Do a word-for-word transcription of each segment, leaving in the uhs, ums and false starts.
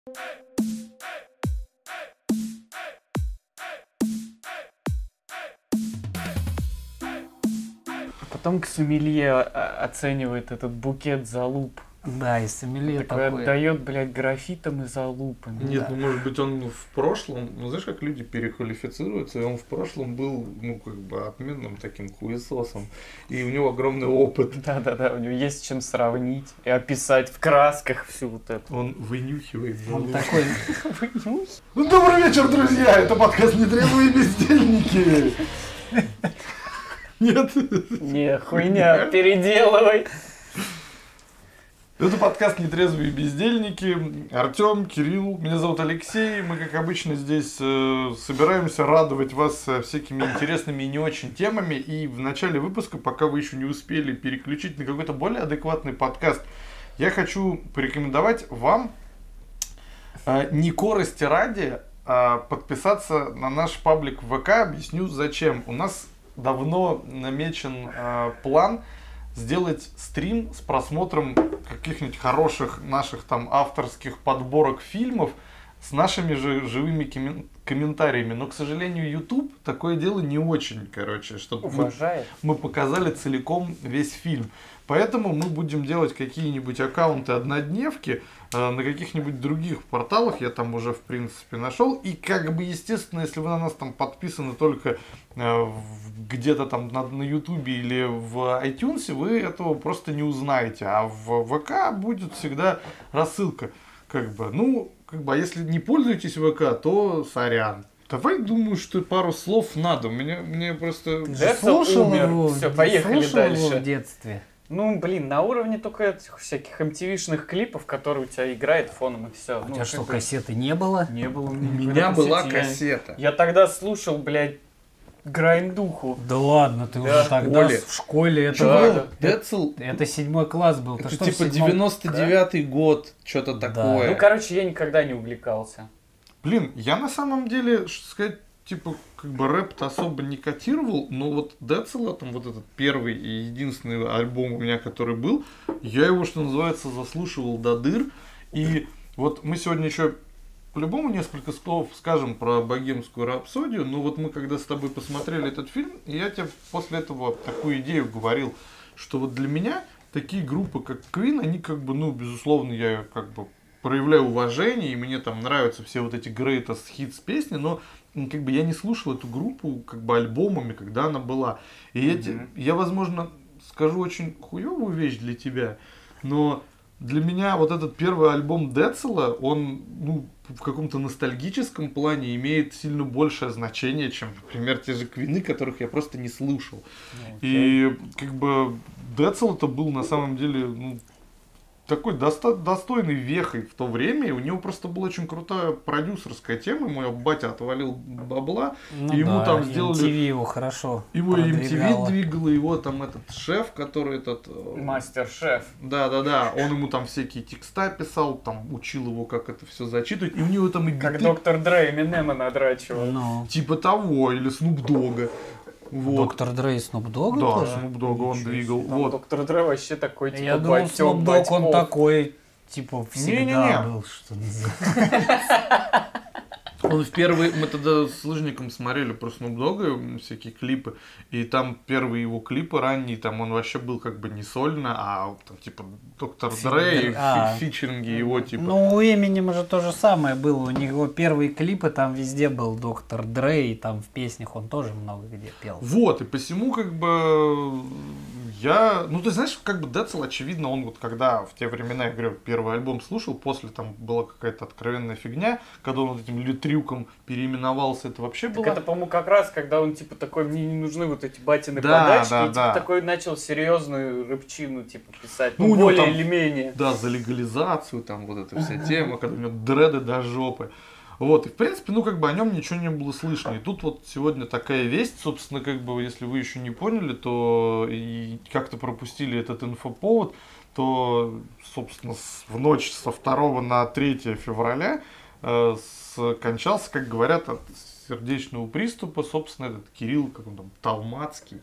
Потом к сомелье оценивает этот букет залуп. Да, и сомелье такой такой. отдает, блядь, графитом и залупами. Нет, Да. ну может быть он в прошлом, ну знаешь, как люди переквалифицируются, и он в прошлом был, ну как бы отменным таким хуесосом, и у него огромный опыт. Да-да-да, у него есть чем сравнить и описать в красках всю вот эту. Он вынюхивает Он залуп. такой. Ну, добрый вечер, друзья! Это подкаст «Нетрезвые бездельники». Нет? Не, хуйня, переделывай. Это подкаст «Нетрезвые бездельники». Артем, Кирилл, меня зовут Алексей. Мы, как обычно, здесь э, собираемся радовать вас э, всякими интересными и не очень темами. И в начале выпуска, пока вы еще не успели переключить на какой-то более адекватный подкаст, я хочу порекомендовать вам, э, не корости ради, а подписаться на наш паблик в ВК. Объясню зачем. У нас давно намечен э, план сделать стрим с просмотром каких-нибудь хороших наших там авторских подборок фильмов с нашими же живыми коммен- комментариями. Но, к сожалению, YouTube такое дело не очень, короче, чтобы мы, Уважает. мы показали целиком весь фильм. Поэтому мы будем делать какие-нибудь аккаунты однодневки э, на каких-нибудь других порталах. Я там уже, в принципе, нашел. И, как бы, естественно, если вы на нас там подписаны только э, в- где-то там на, на YouTube или в iTunes, вы этого просто не узнаете. А в ВК будет всегда рассылка. Как бы, ну, как бы, а если не пользуетесь ВК, то сорян. Давай, думаю, что пару слов надо. У меня, мне просто... Ты же Децл слушал умер. его, Всё, поехали слушал его дальше. в детстве. Ну, блин, на уровне только этих всяких эм ти ви-шных клипов, которые у тебя играет фоном и все. У тебя что, кассеты не было? Не было у У меня, меня никогда была кассеты. Я- кассета. Я тогда слушал, блядь, Грайндуху. Да ладно, ты Да. уже тогда Школе. в школе это Да. был. Децл, Это седьмой класс был. Ты это что, в типа седьмом- девяносто девятый год, что-то Да. такое. Ну, короче, я никогда не увлекался. Блин, я на самом деле, что сказать, типа, как бы рэп-то особо не котировал, но вот Децела, там вот этот первый и единственный альбом у меня, который был, я его, что называется, заслушивал до дыр. И вот мы сегодня еще по-любому несколько слов скажем про «Богемскую рапсодию», но вот мы когда с тобой посмотрели этот фильм, я тебе после этого такую идею говорил, что вот для меня такие группы, как Queen, они как бы, ну, безусловно, я как бы проявляю уважение, и мне там нравятся все вот эти greatest hits песни, но м, как бы я не слушал эту группу как бы альбомами, когда она была. И я, те- я, возможно, скажу очень хуевую вещь для тебя, но для меня вот этот первый альбом Децела, он, ну, в каком-то ностальгическом плане имеет сильно большее значение, чем, например, те же Квины, которых я просто не слушал. И как бы Децл это был на самом деле, ну, такой доста- достойный вехой в то время, и у него просто была очень крутая продюсерская тема, мой батя отвалил бабла, Ну и ему да, там эм ти сделали, ви его хорошо его и эм ти ви продвигало. двигало, его там этот шеф, который этот... э, Мастер-шеф. Да-да-да, он ему там всякие текста писал, там учил его, как это все зачитывать, и у него там и Как биты доктор Дрей Эминема надрачивал. Ну, типа того, или Снуп Дога. Вот. Доктор Дрей и Снуп Дог Да, тоже? Снуп Дога он Ничего двигал. Там Вот. доктор Дрей вообще такой, типа, Я думал, батёк, Снуп Дог он батьков. такой, типа, всегда Не-не-не. был, что называется. Он в первый, мы тогда с лыжником смотрели про Снуп Дога, м, всякие клипы, и там первые его клипы ранние, там он вообще был как бы не сольно, а там типа Доктор Дрей, А. фи- фичеринги его типа. Ну, у Эминема же то же самое было. У него первые клипы, там везде был Доктор Дрей, там в песнях он тоже много где пел. Вот, и посему как бы я, ну ты знаешь, как бы Децл, очевидно, он вот когда в те времена, я говорю, первый альбом слушал, после там была какая-то откровенная фигня, когда он вот этим литрюком переименовался, это вообще Так было... это, по-моему, как раз, когда он, типа, такой, мне не нужны вот эти батины Да, подачки, да, и, типа, да. такой начал серьезную рыбчину, типа, писать, Ну, ну, у него более там- или менее. Да, за легализацию, там вот эта вся тема, когда у него дреды до жопы. Вот, и в принципе, ну как бы о нем ничего не было слышно. И тут вот сегодня такая весть, собственно, как бы, если вы еще не поняли, то и как-то пропустили этот инфоповод, то, собственно, с- в ночь со второго на третье февраля э, скончался, как говорят, от сердечного приступа, собственно, этот Кирилл, как он там, Талмацкий.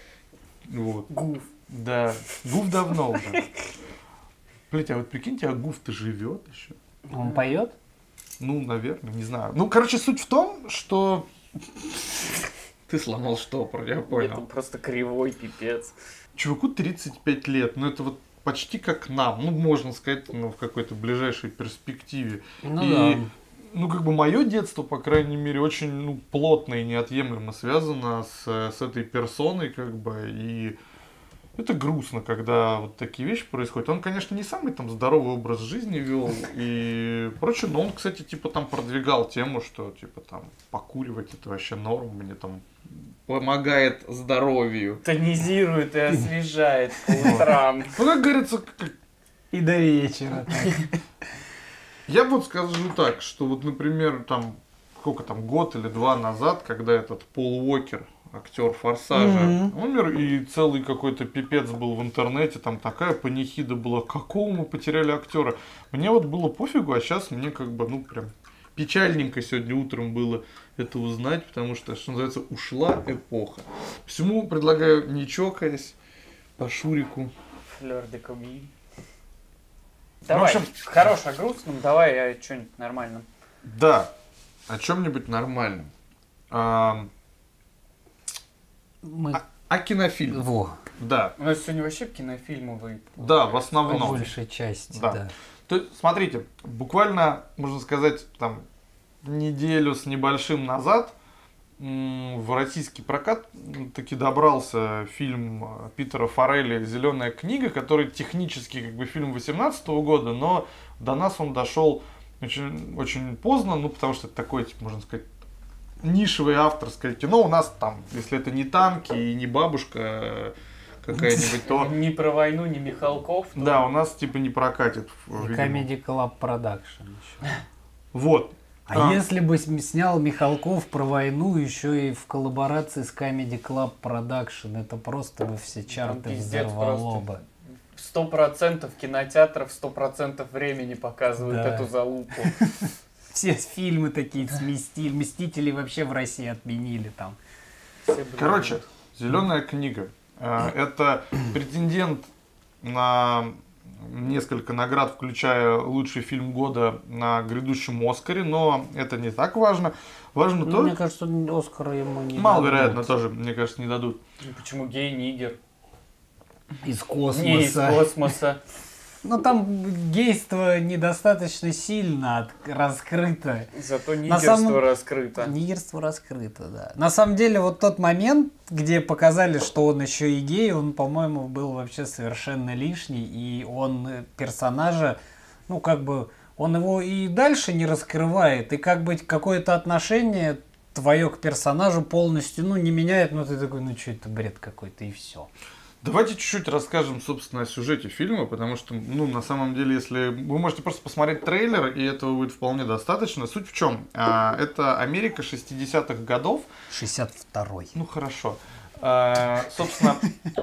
Вот. Гуф. Да, Гуф давно уже. Блять, а вот прикиньте, а Гуф-то живет еще. Он поет? Ну, наверное, не знаю. Ну, короче, суть в том, что... Ты сломал штопор, я Нет, понял. он просто кривой пипец. Чуваку тридцать пять лет, ну это вот почти как нам, ну можно сказать, ну в какой-то ближайшей перспективе. Ну и, да. ну как бы мое детство, по крайней мере, очень ну, плотно и неотъемлемо связано с, с этой персоной, как бы, и это грустно, когда вот такие вещи происходят. Он, конечно, не самый там здоровый образ жизни вел и прочее, но он, кстати, типа там продвигал тему, что типа там покуривать это вообще норм, мне там помогает здоровью. Тонизирует и освежает по утрам. Ну, как говорится, как- И до вечера. я вот скажу так, что вот, например, там, сколько там, год или два назад, когда этот Пол Уокер, актер «Форсажа», Мгм. умер, и целый какой-то пипец был в интернете, там такая панихида была, какого мы потеряли актера. Мне вот было пофигу, а сейчас мне как бы, ну, прям печальненько сегодня утром было это узнать, потому что, что называется, ушла эпоха. Всему предлагаю, не чокаясь, по Шурику. Флёр де комедии. Давай, общем- хорош о грустном, давай о чем-нибудь нормальном. Да, о чем-нибудь нормальном. А, Мы... о кинофильме. Во, Да, У нас сегодня вообще кинофильмовый. да, в по основном. большей части, Да. да. То есть, смотрите, буквально, можно сказать, там, неделю с небольшим назад м, в российский прокат м, таки добрался фильм э, Питера Фаррелли «Зеленая книга», который технически как бы фильм восемнадцатого года, но до нас он дошел очень, очень поздно, ну, потому что это такое, типа, можно сказать, нишевое авторское кино. У нас там, если это не танки и не бабушка э, какая-нибудь, то... Ни про войну, ни Михалков. то- Да, у нас типа не прокатит. И видимо. Comedy Club Production еще. Вот. А, А. если бы см- снял Михалков про войну еще и в коллаборации с Comedy Club Production, это просто бы все чарты пиздец взорвало просто. бы. Сто процентов кинотеатров, сто процентов времени показывают Да. эту залупу. Все фильмы такие сместили, Мстители вообще в России отменили там. Все, блин, Короче, «Зеленая книга». Э, Это претендент на несколько наград, включая лучший фильм года на грядущем Оскаре, но это не так важно. Важно Ну, то, мне кажется, Оскара ему не маловероятно дадут. тоже, мне кажется, не дадут. ну почему гей-нигер? Из Не из космоса. космоса. Ну там гейство недостаточно сильно от- раскрыто. Зато На нигерство самом- раскрыто. Нигерство раскрыто, да. На самом деле, вот тот момент, где показали, что он еще и гей, он, по-моему, был вообще совершенно лишний. И он э, персонажа, ну, как бы, он его и дальше не раскрывает. И как бы какое-то отношение твое к персонажу полностью, ну, не меняет. Ну, ты такой, ну, что это бред какой-то, и все. Давайте чуть-чуть расскажем, собственно, о сюжете фильма, потому что, ну, на самом деле, если вы можете просто посмотреть трейлер, и этого будет вполне достаточно. Суть в чем? А, Это Америка шестидесятых годов. шестьдесят второй. Ну, хорошо. А, Собственно,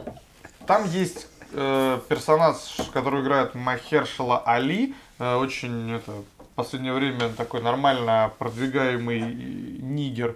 там есть э, персонаж, который играет Махершала Али, э, очень, это, в последнее время такой нормально продвигаемый нигер.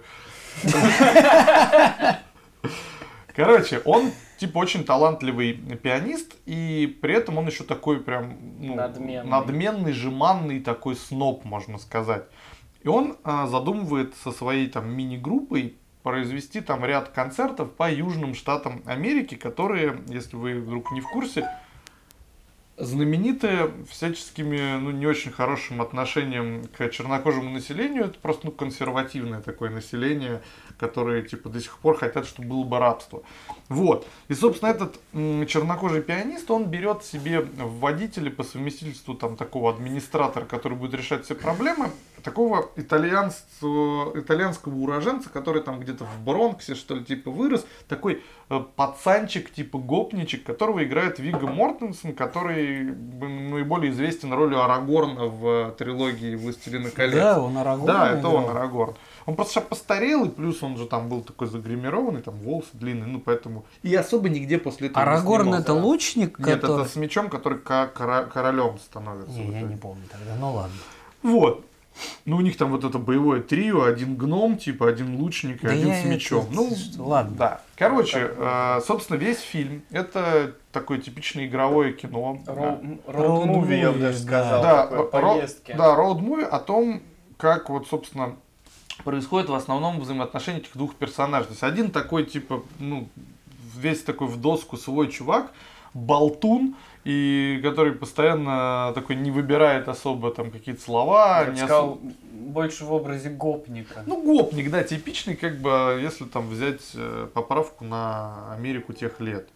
Короче, он типа очень талантливый пианист, и при этом он еще такой прям ну, Надменный. надменный, жеманный такой сноб, можно сказать. И он а, задумывает со своей там мини-группой произвести там ряд концертов по южным штатам Америки, которые, если вы вдруг не в курсе, знамениты всяческими, ну, не очень хорошим отношением к чернокожему населению. Это просто, ну, консервативное такое население, которые, типа, до сих пор хотят, чтобы было бы рабство. Вот. И, собственно, этот м, чернокожий пианист, он берет себе в водители по совместительству там такого администратора, который будет решать все проблемы, такого итальянского, итальянского уроженца, который там где-то в Бронксе, что ли, типа, вырос, такой э, пацанчик, типа, гопничек, которого играет Вигго Мортенсен, который наиболее известен ролью Арагорна в трилогии «Властелина колец». Да, он Арагорн. Да, это играл. он, Арагорн. Он просто сейчас постарел, и плюс он же там был такой загримированный, там волосы длинные, ну поэтому... И особо нигде после этого не Арагорн снимался. это лучник, Нет, который... это с мечом, который ко- кора- королем становится. Не, в я итоге. не помню тогда, ну ладно. Вот. Ну, у них там вот это боевое трио, один гном, типа, один лучник и Да один я с мечом. это- Ну, что, ладно. Да. Короче, э, собственно, весь фильм это такое типичное игровое кино. Роуд-муви, Роуд-муви, я бы даже да. сказал. Да, такое, ро- поездки. да, роуд-муви о том, как вот, собственно, происходит в основном взаимоотношения этих двух персонажей. То есть один такой, типа, ну, весь такой в доску свой чувак, болтун, и который постоянно такой не выбирает особо там какие-то слова. Я бы не сказал, особо... больше в образе гопника. Ну, гопник, да, типичный, как бы, если там взять э, поправку на Америку тех лет.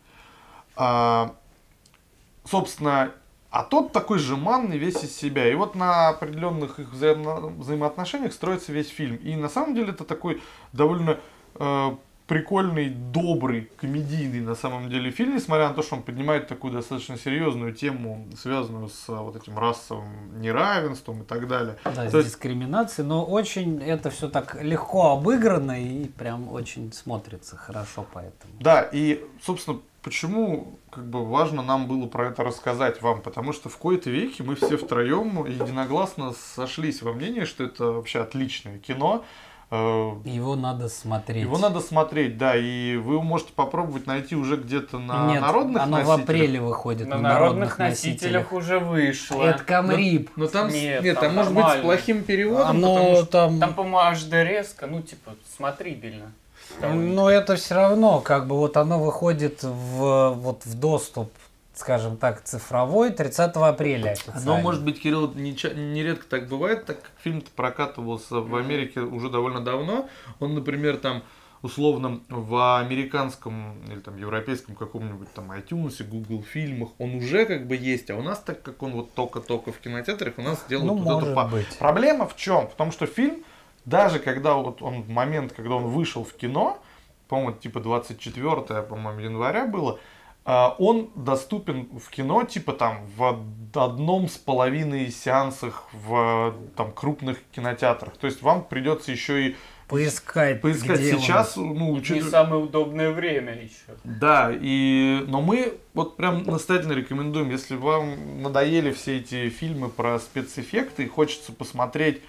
А, собственно, а тот такой жеманный весь из себя. И вот на определенных их взаимо- взаимоотношениях строится весь фильм. И на самом деле это такой довольно э, прикольный, добрый, комедийный на самом деле фильм, несмотря на то, что он поднимает такую достаточно серьезную тему, связанную с вот этим расовым неравенством и так далее. Да, с То есть- дискриминацией, но очень это все так легко обыграно и прям очень смотрится хорошо поэтому. Да, и, собственно, почему как бы важно нам было про это рассказать вам, потому что в кои-то веки мы все втроем единогласно сошлись во мнении, что это вообще отличное кино. Э, Его надо смотреть. Его надо смотреть, да, и вы можете попробовать найти уже где-то на Нет, народных оно носителях. в апреле выходит На на, народных носителях уже вышло. Это Камрип. Но там, Нет, нет, там там может быть с нормально. плохим переводом, Оно потому что там... Там, по-моему, аш ди резко, ну, типа, смотрибельно. Но это все равно, как бы вот оно выходит в, вот в доступ, скажем так, цифровой тридцатого апреля официально. Но, может быть, Кирилл, не ча- нередко так бывает, так как фильм-то прокатывался в Америке уже довольно давно. Он, например, там, условно, в американском или там европейском каком-нибудь там iTunes, Google фильмах, он уже как бы есть, а у нас, так как он вот только-только в кинотеатрах, у нас делают Ну, вот эту может по- быть. Проблема в чем? В том, что фильм, даже когда вот он, в момент, когда он вышел в кино, по-моему, типа двадцать четвёртого, по-моему, января было, а, он доступен в кино, типа там в одном с половиной сеансах в там крупных кинотеатрах. То есть вам придется еще и Поискать, поискать где он. сейчас, ну, Не учитывая- самое удобное время еще. да, и... но мы вот прям настоятельно рекомендуем, если вам надоели все эти фильмы про спецэффекты и хочется посмотреть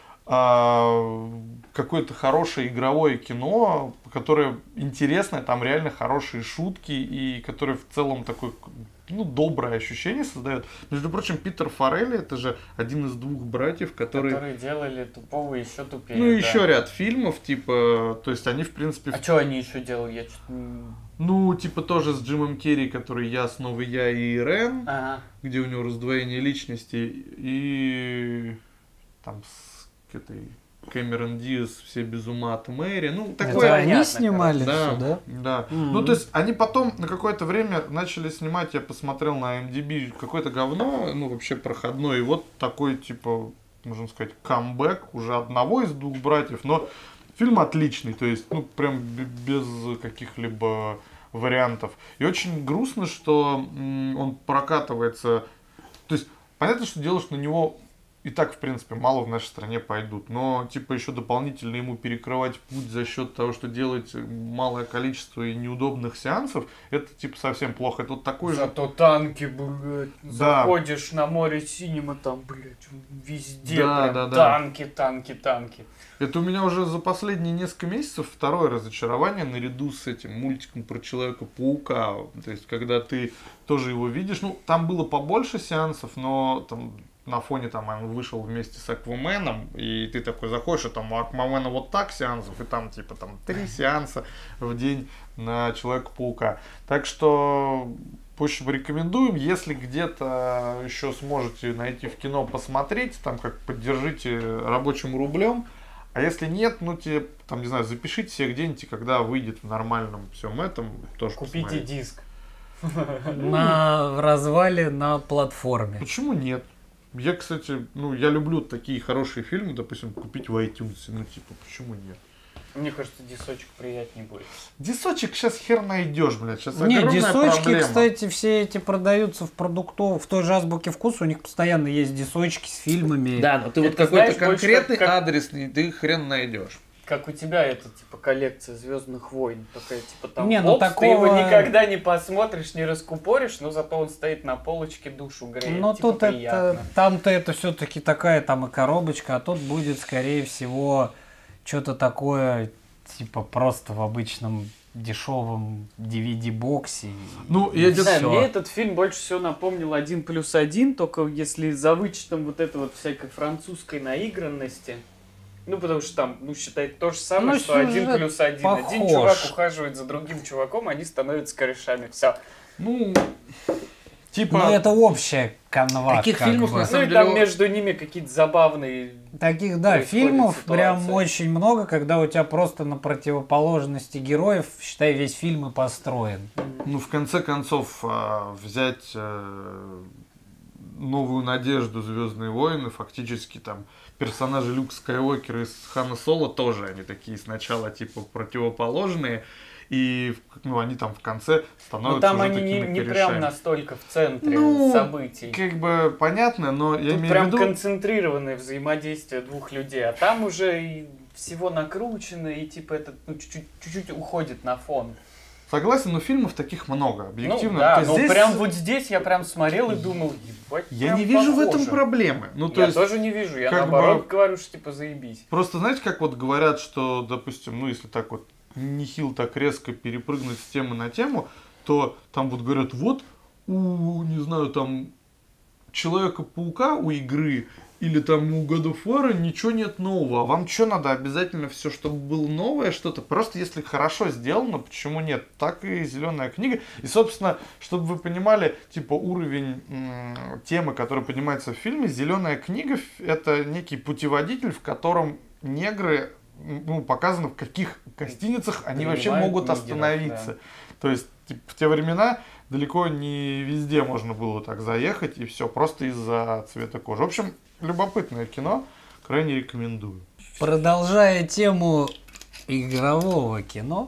а, какое-то хорошее игровое кино, которое интересное, там реально хорошие шутки и которое в целом такое, ну, доброе ощущение создает. Между прочим, Питер Фаррелли, это же один из двух братьев, которые... Которые делали тупого еще тупее. Ну, да. еще ряд фильмов, типа, то есть они, в принципе, А что они еще делали? Я что-то... не- ну, типа тоже с Джимом Керри, который «Я, снова я» и «Ирен», Ага. где у него раздвоение личности, и там с этой Кэмерон Диаз «Все без ума от Мэри». Ну, Это такое... они понятно, снимали Да, все, да? да. Мгм. Ну, то есть, они потом на какое-то время начали снимать, я посмотрел на эм ди би, какое-то говно, ну, вообще проходное, и вот такой, типа, можно сказать, камбэк уже одного из двух братьев, но фильм отличный, то есть, ну, прям б- без каких-либо вариантов. И очень грустно, что м, он прокатывается, то есть, понятно, что дело, что на него и так, в принципе, мало в нашей стране пойдут. Но, типа, еще дополнительно ему перекрывать путь за счет того, что делать малое количество и неудобных сеансов, это, типа, совсем плохо. Это вот такой же... Зато танки, блядь. Да. Заходишь на море синема, там, блядь, везде Да, прям да, да. танки, танки, танки. Это у меня уже за последние несколько месяцев второе разочарование наряду с этим мультиком про Человека-паука. То есть, когда ты тоже его видишь, ну, там было побольше сеансов, но там на фоне там он вышел вместе с Акваменом, и ты такой заходишь, и там у Аквамена вот так сеансов, и там типа там три сеанса в день на Человека-паука. Так что, в общем, рекомендуем, если где-то еще сможете найти в кино посмотреть, там как поддержите рабочим рублем. А если нет, ну тебе, там, не знаю, запишите себе где-нибудь, и когда выйдет в нормальном всем этом, тоже Купите посмотрите. диск. На в развале на платформе. Почему нет? Я, кстати, ну, я люблю такие хорошие фильмы, допустим, купить в iTunes, ну, типа, почему нет? Мне кажется, дисочек приятнее будет. Дисочек сейчас хер найдешь, блядь, сейчас Не, огромная дисочки, проблема. кстати, все эти продаются в продуктов, в той же азбуке вкуса, у них постоянно есть дисочки с фильмами. Да, но ты Это, вот какой-то знаешь, больше конкретный как- как- адресный, ты хрен найдешь. Как у тебя это, типа, коллекция Звездных войн. Такая, типа, там, Не, ну опс, ты его такого- никогда не посмотришь, не раскупоришь, но зато он стоит на полочке, душу греет. Но типа, тут приятно. это, там-то это все-таки такая там и коробочка, а тут будет, скорее всего, что-то такое, типа просто в обычном дешевом ди ви ди-боксе. Ну, и я Не где-то знаю, всё. мне этот фильм больше всего напомнил «Один плюс один», только если за вычетом вот этой вот всякой французской наигранности. Ну, потому что там, ну, считай, то же самое, Ну, что «Один сюжет плюс один». похож. Один чувак ухаживает за другим чуваком, они становятся корешами. Все. Ну, типа... Ну, это общая канва. Таких как фильмов, бы. на Ну, самом и там деле, между ними какие-то забавные... Таких, да, происходит фильмов ситуация. прям очень много, когда у тебя просто на противоположности героев, считай, весь фильм и построен. Ну, в конце концов, а, взять э, «Новую надежду», «Звездные войны», фактически там персонажи Люк Скайуокера и Хана Соло тоже, они такие сначала типа противоположные, и ну, они там в конце становятся Ну, там уже они не, такими не корешами. прям настолько в центре Ну, событий. Как бы понятно, но я Тут имею прям в виду... концентрированное взаимодействие двух людей, а там уже и всего накручено, и типа это ну, чуть-чуть, чуть-чуть уходит на фон. Согласен, но фильмов таких много, объективно. Ну, да, То есть но здесь прям вот здесь я прям смотрел и думал, ебать, я прям не вижу в этом похоже. проблемы. Ну, то Я есть, тоже не вижу, я как наоборот бы- говорю, что типа заебись. просто знаете, как вот говорят, что, допустим, ну, если так вот нехил так резко перепрыгнуть с темы на тему, то там вот говорят, вот, у, не знаю, там, Человека-паука у игры или там у God of War ничего нет нового. А вам что надо? Обязательно все, чтобы было новое что-то? Просто если хорошо сделано, почему нет? Так и «Зеленая книга». И, собственно, чтобы вы понимали, типа, уровень м, темы, которая поднимается в фильме, «Зеленая книга» — это некий путеводитель, в котором негры, ну, показано, в каких гостиницах они вообще Принимают могут нигеров, остановиться. да. То есть, типа, в те времена далеко не везде можно было так заехать, и все, просто из-за цвета кожи. В общем, любопытное кино, крайне рекомендую. Продолжая тему игрового кино.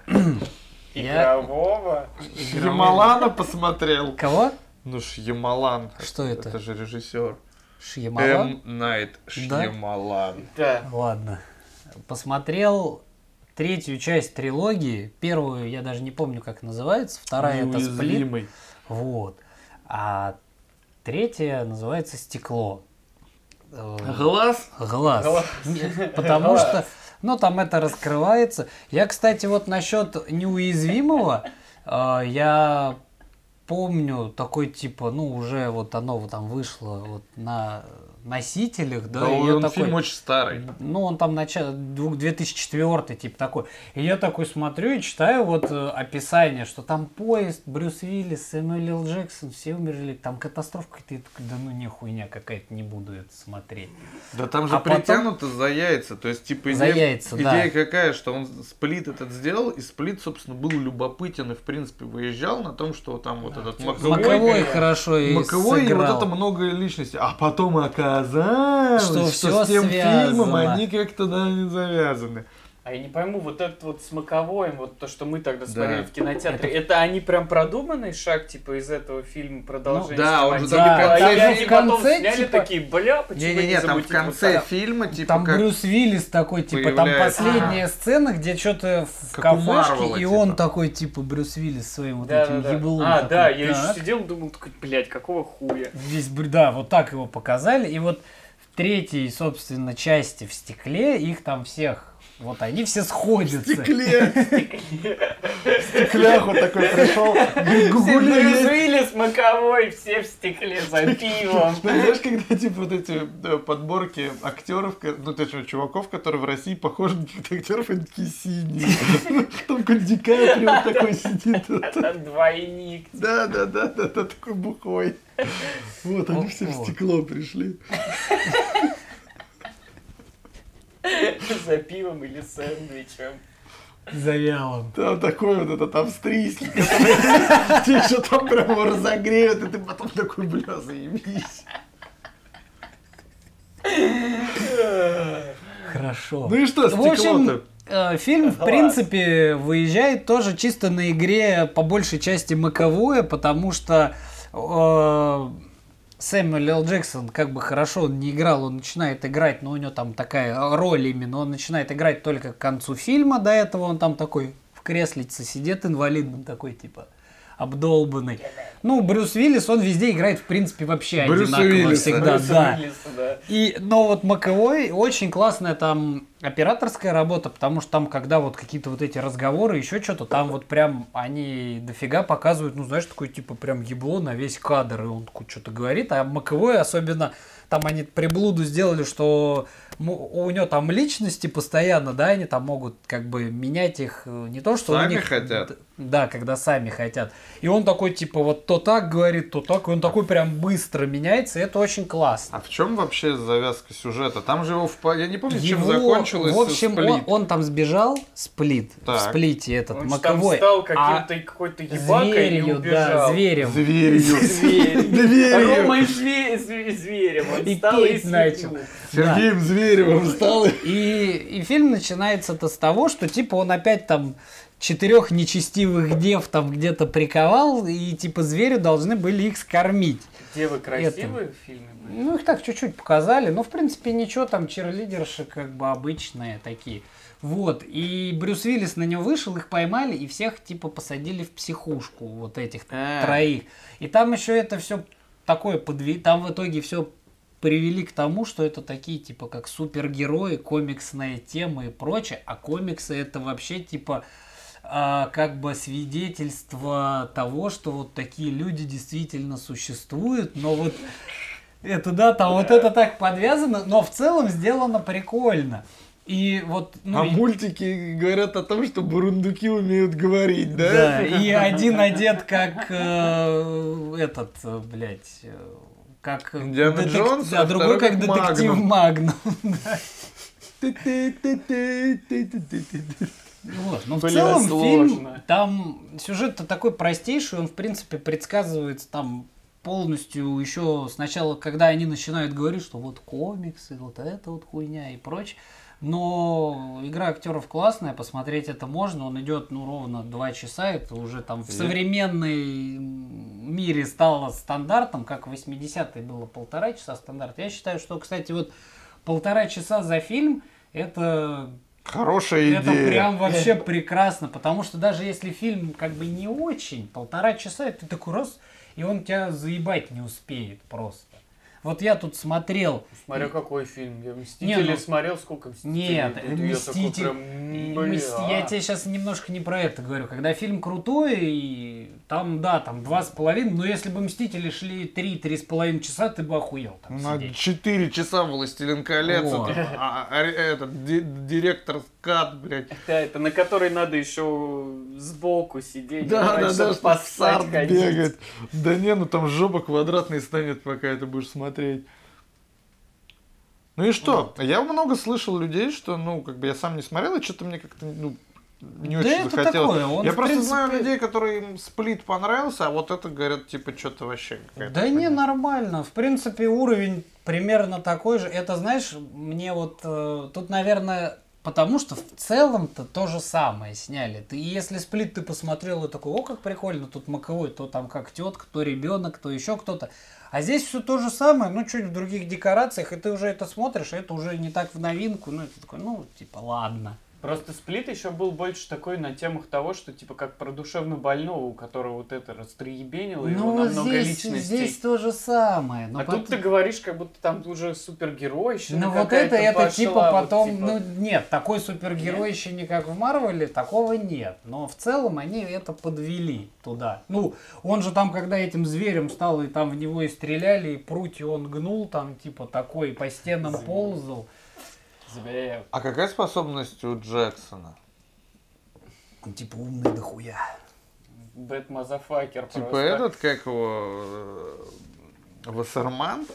Я- Игрового. Ямалана посмотрел. Кого? Ну, Шьямалан. Что это? Это же режиссер. Шьямалан? М. Найт Шьямалан. Да. Ладно. Посмотрел третью часть трилогии. Первую я даже не помню, как называется. Вторая это «Сплит». Неуязвимый. Вот. А третья называется «Стекло». Э, Глаз? Глаз. Глаз. Потому Глаз. что, ну, там это раскрывается. Я, кстати, вот насчет неуязвимого, э, я помню такой типа, ну, уже вот оно вот там вышло вот на носителях, да, Да, и я он такой, фильм очень старый. ну, он там начало две тысячи четвёртый, типа такой. И я такой смотрю и читаю вот э, описание, что там поезд, Брюс Уиллис, Сэмюэл Л. Джексон, все умерли, там катастрофа какая-то. Я такой, да ну не хуйня какая-то, не буду это смотреть. Да там же А потом- притянуто за яйца. То есть, типа, За идея, яйца, идея да. какая, что он Сплит этот сделал, и Сплит, собственно, был любопытен и, в принципе, выезжал на том, что там вот этот Маковой, Маковой да. хорошо и Маковой и вот сыграл. это много личностей. А потом оказалось, Что что, всё с тем связано. фильмом они как-то да, не завязаны. А я не пойму, вот этот вот с Маковоем, вот то, что мы тогда Да. смотрели в кинотеатре, это... они прям продуманный шаг, типа, из этого фильма продолжение Ну, да, он же снимать? там в конце- И они в потом конце, сняли типа- такие, бля, почему Не-не-не, не там в замутить вот конце так? фильма, типа, Там как... Брюс Уиллис такой, типа, там появляется- последняя сцена, где что-то в Как у кафешке, Марвела, и типа. он такой, типа, Брюс Уиллис своим вот Да, этим да, да. еблом. А, такой, да, я «Так». еще сидел и думал, такой, блядь, какого хуя? Весь, бр- да, вот так его показали. И вот в третьей, собственно, части в «Стекле» их там всех, вот они все сходятся. Стекле. Стекляк вот такой пришел. Все Гугули Брюс есть. Уиллис, Маковой, все в стекле за пивом. Ну, знаешь, когда типа вот эти да, подборки актеров, ко- ну точно чуваков, которые в России похожи на каких-то актеров, они такие синие. Там какой-то Ди Каприо такой сидит. Это двойник. Да, да, да, да, да, такой бухой. Вот, они все в Вот. стекло пришли. За пивом или сэндвичем. Завялом. Там такой вот этот австрийский, который тебе еще там прямо разогреют, и ты потом такой, бля, заебись. Хорошо. Ну и что, В общем, стекло-то? э, фильм, в Класс. принципе, выезжает тоже чисто на игре по большей части Маковое, потому что э, Сэмюэл Л. Джексон как бы хорошо он не играл, он начинает играть, но у него там такая роль именно, он начинает играть только к концу фильма, до этого он там такой в креслице сидит инвалидным такой типа обдолбанный. Ну, Брюс Уиллис, он везде играет, в принципе, вообще Брюса одинаково Уиллиса. всегда, Брюса да. Уиллиса, да. И, но вот Маковой очень классная там операторская работа, потому что там, когда вот какие-то вот эти разговоры, еще что-то, там вот прям они дофига показывают, ну, знаешь, такой типа прям ебло на весь кадр, и он что-то говорит, а Маковой особенно, там они приблуду сделали, что у него там личности постоянно, да, они там могут как бы менять их, не то, что Сами у них... хотят. Да, когда сами хотят. И он такой, типа, вот то так говорит, то так, и он такой прям быстро меняется, и это очень классно. А в чем вообще завязка сюжета? Там же его в... Я не помню, чем Его, закончилось в общем, Сплит. он, он там сбежал, Сплит, Так. в Сплите этот, Он же там Маковой. стал а каким-то какой-то ебакой и зверью, убежал. да, зверем. Зверью. Зверь. Рома и зве- зве- зверем. Он И стал и петь начал. свистнул. Сергеем Зверевым стал. И, и фильм начинается-то с того, что типа он опять там четырех нечестивых дев там где-то приковал, и типа зверю должны были их скормить. Девы красивые в фильме были? Ну, их так чуть-чуть показали, но в принципе ничего, там черлидерши как бы обычные такие. Вот, и Брюс Уиллис на него вышел, их поймали, и всех типа посадили в психушку, вот этих А. троих. И там еще это все такое подвели, там в итоге все привели к тому, что это такие типа как супергерои, комиксная тема и прочее, а комиксы это вообще типа а, как бы свидетельство того, что вот такие люди действительно существуют, но вот это да, там вот это так подвязано, но в целом сделано прикольно. И вот, ну, А и- мультики говорят о том, что бурундуки умеют говорить, да? да, и один одет как э, этот, э, блядь, э, как Индиана детек- Джонс, а а другой второй как как детектив Магнум. Магнум. Вот. Но в Бля, целом фильм, сложно. там сюжет-то такой простейший, он в принципе предсказывается там полностью еще сначала, когда они начинают говорить, что вот комиксы, вот это вот хуйня и прочее. Но игра актеров классная, посмотреть это можно, он идет ну ровно два часа, это уже там в Я- современной мире стало стандартом, как в восьмидесятые было полтора часа стандарт. Я считаю, что, кстати, вот полтора часа за фильм это Хорошая это идея. прям вообще прекрасно, потому что даже если фильм как бы не очень, полтора часа, ты такой раз, и он тебя заебать не успеет просто. Вот я тут смотрел. Смотря какой фильм. Я «Мстители» Не, ну- смотрел, сколько «Мстителей». Нет, Тут я такой «Мститель», прям, бля. Мсти- я тебе сейчас немножко не про это говорю. Когда фильм крутой, и там, да, там два с половиной, но если бы «Мстители» шли три-три с половиной часа, ты бы охуел там На сидеть. четыре часа «Властелин колец», Вот. это, а, а, этот ди- директор скат, блядь. Да, это на которой надо еще сбоку сидеть. Да, да, раньше да, чтоб что поссать сарт ходить. бегает. Да не, ну там жопа квадратной станет, пока это будешь смотреть. Ну и что? Я много слышал людей, что, ну, как бы я сам не смотрел, и что-то мне как-то, ну, не Да очень это захотелось. такое, он, я в просто принципе- знаю людей, которые им Сплит понравился, а вот это говорят, типа, что-то вообще какая-то Да не, хуйня. нормально. В принципе, уровень примерно такой же. Это, знаешь, мне вот э, тут, наверное, потому что в целом-то то же самое сняли. Ты, если Сплит ты посмотрел и такой, о, как прикольно, тут Маковой, то там как тетка, то ребенок, то еще кто-то. А здесь все то же самое, ну, чуть в других декорациях, и ты уже это смотришь, и это уже не так в новинку. Ну, это такой, ну, типа, ладно. Просто «Сплит» еще был больше такой на темах того, что типа как про душевно больного, у которого вот это растроебенило его Ну, на много здесь, личностей. здесь то же самое. Но А потом- тут ты говоришь, как будто там уже супергеройщина Ну вот какая-то это, это пошла, типа вот потом, типа. ну нет, такой супергеройщины, как в Марвеле, такого нет. Но в целом они это подвели туда. Ну, он же там, когда этим зверем стал, и там в него и стреляли, и прутья он гнул, там типа такой по стенам Зверь. ползал. Зверь. А какая способность у Джексона? Он типа умный дохуя. Бэт мазафакер Типа просто. этот, как его, э, Вассерман?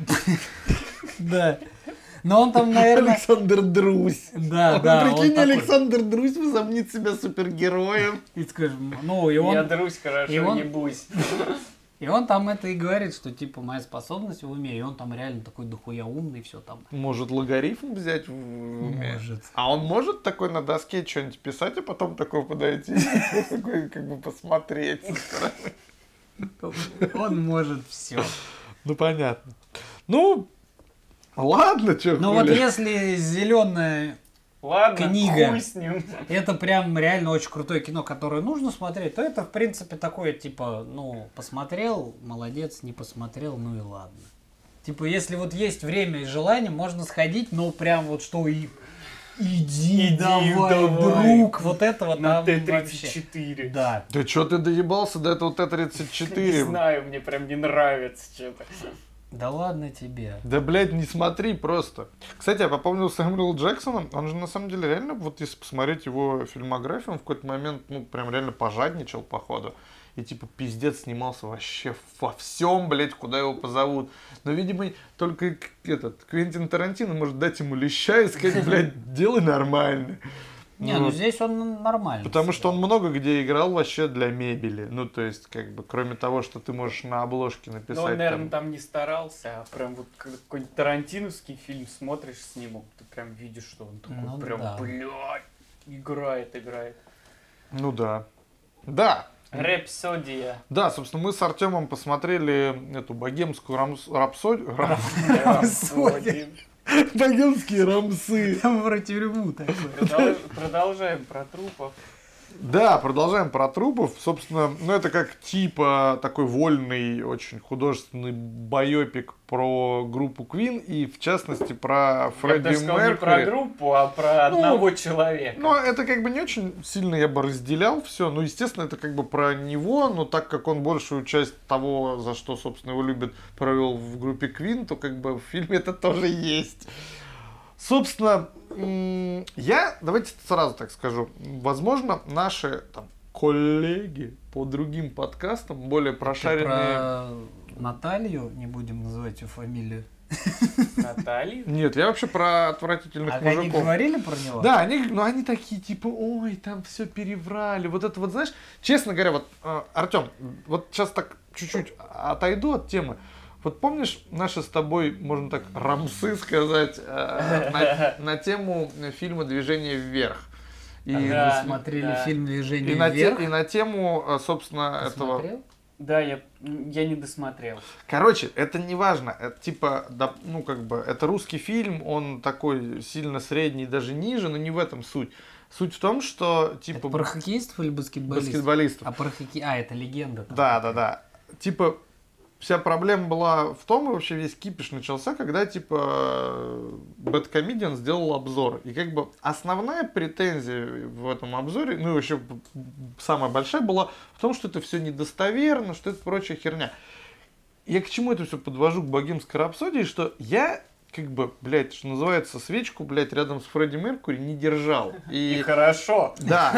Да. Но он там, наверное... Александр Друзь. Да, Он, да. он прикинь, такой. Александр Друзь возомнит себя супергероем. И скажем, ну и Я он... друсь хорошо, и он- ебусь. И он там это и говорит, что типа моя способность в уме, и он там реально такой дохуя умный, все там. Может логарифм взять в уме? Может. А он может такой на доске что-нибудь писать, а потом такой подойти, такой как бы посмотреть со стороны? Он может все. Ну понятно. Ну, ладно, что Ну вот если зеленая, Ладно, Книга. хуй с ним. это прям реально очень крутое кино, которое нужно смотреть, то это в принципе такое типа, ну посмотрел, молодец, не посмотрел, ну и ладно. Типа если вот есть время и желание, можно сходить, но прям вот что и Иди, Иди, давай, давай. друг, вот это вот На там Т тридцать вообще. четыре. Да. Да чё ты доебался до этого Т тридцать Не четыре? знаю, мне прям не нравится что-то. Да ладно тебе. Да, блядь, не смотри просто. Кстати, я попомнил Сэмюэла Джексона, он же на самом деле реально, вот если посмотреть его фильмографию, он в какой-то момент, ну, прям реально пожадничал, походу. И типа пиздец снимался вообще во всем, блядь, куда его позовут. Но, видимо, только к- этот Квентин Тарантино может дать ему леща и сказать, блядь, делай нормально. Не, ну Вот. здесь он нормально. Потому что он сыграл. много где играл вообще для мебели. Ну, то есть, как бы, кроме того, что ты можешь на обложке написать. Но он, наверное, там, там не старался, а прям вот как- какой-нибудь тарантиновский фильм смотришь с ним, ты прям видишь, что он такой Ну прям, да. блядь, играет, играет. Ну да. Да. Рэпсодия. Да, собственно, мы с Артемом посмотрели эту богемскую рамс... рапсодию. Рэпсодия. Богемские рамсы. Там про тюрьму такой. Продол- Продолжаем про трупов. Да, продолжаем про трупов. Собственно, ну это как типа такой вольный, очень художественный байопик про группу Queen и в частности про Я бы Фредди даже сказал не про Меркьюри. группу, а про Ну, одного человека. Но это как бы не очень сильно я бы разделял все. Ну, естественно, это как бы про него, но так как он большую часть того, за что, собственно, его любят, провел в группе Queen, то как бы в фильме это тоже есть. Собственно, м, я, давайте сразу так скажу, возможно, наши там, коллеги по другим подкастам, более Ты прошаренные... про Наталью, не будем называть ее фамилию. Наталья? Нет, я вообще про отвратительных А они мужиков. говорили про него? Да, они, ну, они такие, типа, ой, там все переврали. Вот это вот, знаешь, честно говоря, вот, э, Артем, вот сейчас так чуть-чуть отойду от темы. Вот помнишь наши с тобой, можно так, рамсы сказать, э, на, на тему фильма «Движение вверх». И, А Да, вы смотрели да. фильм и, «Движение на те- вверх»? и на тему, э, собственно, Ты этого... смотрел? Да, я, я не досмотрел. Короче, это не важно. Это типа, да, ну как бы, это русский фильм, он такой сильно средний, даже ниже, но не в этом суть. Суть в том, что типа Это про хоккеистов или баскетболистов? баскетболистов. А про хоккей... А, это легенда. там. Да, да, да. Типа, вся проблема была в том, и вообще весь кипиш начался, когда, типа, Bad Comedian сделал обзор. И, как бы, основная претензия в этом обзоре, ну, и вообще, самая большая была в том, что это все недостоверно, что это прочая херня. Я к чему это все подвожу, к богемской рапсодии, что я, как бы, блядь, что называется, свечку, блядь, рядом с Фредди Меркьюри не держал. И И, хорошо. да,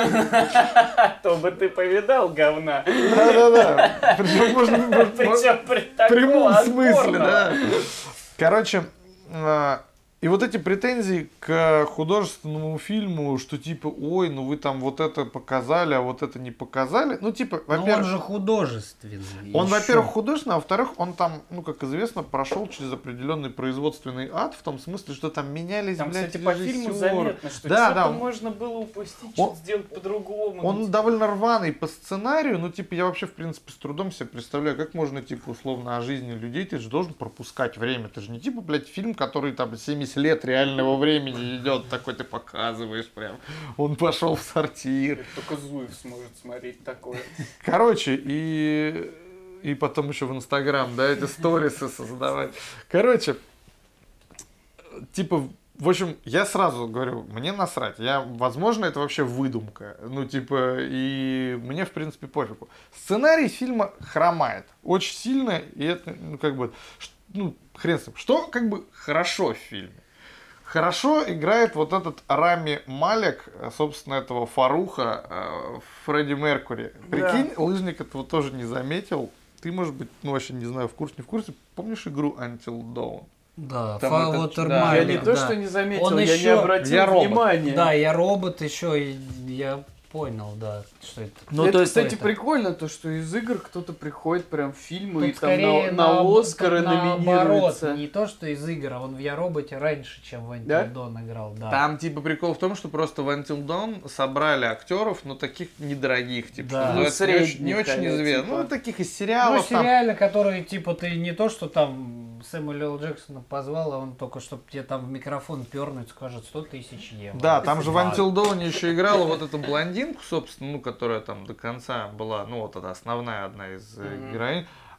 А то бы ты повидал говна. да-да-да. Причем можно... Причем при В прямом таком смысле, отборном. да. Короче, э, и вот эти претензии к художественному фильму, что типа, ой, ну вы там вот это показали, а вот это не показали. Ну, типа, Но он во-первых, же художественный. он, ещё. во-первых, художественный, а во-вторых, он там, ну, как известно, прошел через определенный производственный ад, в том смысле, что там менялись, Там, блядь, кстати, по фильму режиссеры. заметно, что Да, что-то да. можно было упустить, Он- что-то сделать по-другому. Он Ну, довольно рваный по сценарию, но, типа, я вообще, в принципе, с трудом себе представляю, как можно, типа, условно, о жизни людей, ты же должен пропускать время. Ты же не, типа, блядь, фильм, который, там, семьдесят лет реального времени идет, такой ты показываешь прям. Он пошел в сортир. Только Зуев сможет смотреть такое. Короче, и... И потом еще в Инстаграм, да, эти сторисы создавать. Короче, типа, в общем, я сразу говорю, мне насрать. Я, возможно, это вообще выдумка. Ну, типа, и мне, в принципе, пофигу. Сценарий фильма хромает. Очень сильно, и это, ну, как бы, ш- ну, хрен с ним. Что, как бы, хорошо в фильме? Хорошо играет вот этот Рами Малек, собственно, этого Фаруха, э, Фредди Меркьюри. Прикинь, лыжник этого тоже не заметил. Ты, может быть, ну, вообще не знаю, в курсе, не в курсе. Помнишь игру Until Dawn? Да, Там Фа- этот- Water да. Я Malik, не то, да. что не заметил, Он я не еще- обратил Я робот. внимания. Да, я робот еще, и я понял, да, что это. Ну, Что это, кстати, это? прикольно, то, что из игр кто-то приходит прям в фильмы и Тут там скорее на, на наоб- Оскары тут наоборот, номинируется. не то, что из игр, а он в Я роботе раньше, чем в Да? Until Dawn играл, да. Там, типа, прикол в том, что просто в Until Dawn собрали актеров, но таких недорогих, типа, Да. что Ну, называется, не очень, не средних, очень а, известных. типа. Ну, таких из Ну, сериалов там. сериалы, которые, типа, ты не то, что там Сэмюэля Л. Джексона позвал, а он только, чтобы тебе там в микрофон пернуть, скажет сто тысяч евро. Да, там же в Да. Until Dawn еще играла вот эта блондинку, собственно, ну, которая там до конца была, ну, вот эта основная одна из э, Мгм. героинь.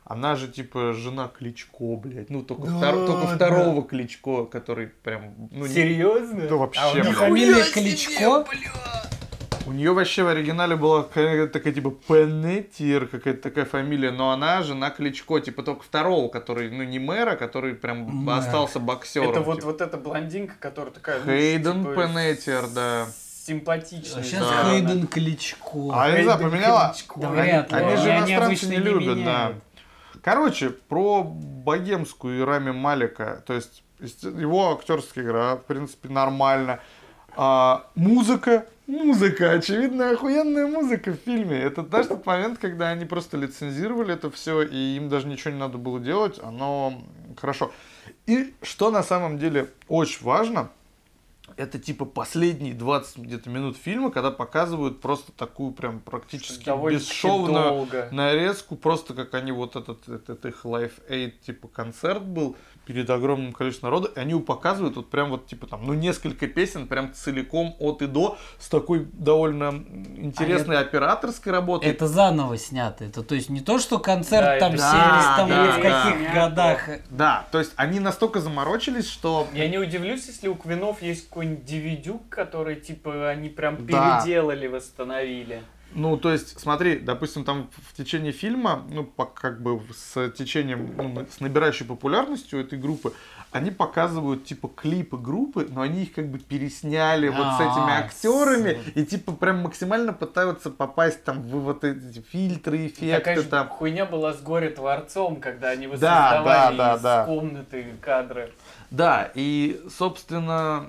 Она же, типа, жена Кличко, блядь. Ну, только, Да, втор- только да. второго Кличко, который прям... Ну, не- Серьезно? Да вообще, А у нее блядь. фамилия Кличко? У нее вообще в оригинале была какая-то такая, типа, Пенетир, какая-то такая фамилия, но она жена Кличко, типа, только второго, который, ну, не мэра, который прям Мэр. остался боксером. Это вот, типа. вот эта блондинка, которая такая... ну, Хейден типа, Пенетир, да. Симпатичная. Сейчас Да. Хейден Кличко. А я не знаю, Хейден поменяла? Кличко. Да Они- вряд ли. Они же Они иностранцы обычно не не любят, да. меняют. Короче, про богемскую и Рами Малика, то есть его актерская игра, в принципе, нормально. А, музыка, музыка, очевидно, охуенная музыка в фильме. Это, знаешь, тот момент, когда они просто лицензировали это все, и им даже ничего не надо было делать, оно хорошо. И что на самом деле очень важно, это типа последние двадцать где-то минут фильма, когда показывают просто такую прям практически Довольно-таки бесшовную долго. нарезку, просто как они вот этот, этот их Live Aid типа концерт был перед огромным количеством народа, и они его показывают вот прям вот типа там, ну несколько песен прям целиком от и до с такой довольно интересной операторской работой. Это заново снято. Это то есть не то, что концерт Да, там это- семидесятом Да, или в да, каких да. годах. Да, то есть они настолько заморочились, что... Я не удивлюсь, если у Квинов есть какой-нибудь ди ви ди, который, типа, они прям Да. переделали, восстановили. Ну, то есть, смотри, допустим, там в течение фильма, ну, по- как бы с течением, ну, с набирающей популярностью этой группы, они показывают, типа, клипы группы, но они их как бы пересняли вот с этими А, актерами, с- и, типа, прям максимально пытаются попасть там в вот эти фильтры, Такая эффекты же там. хуйня была с Горе-творцом, когда они Да, воссоздавали да, да, из да. комнаты кадры. Да, и, собственно,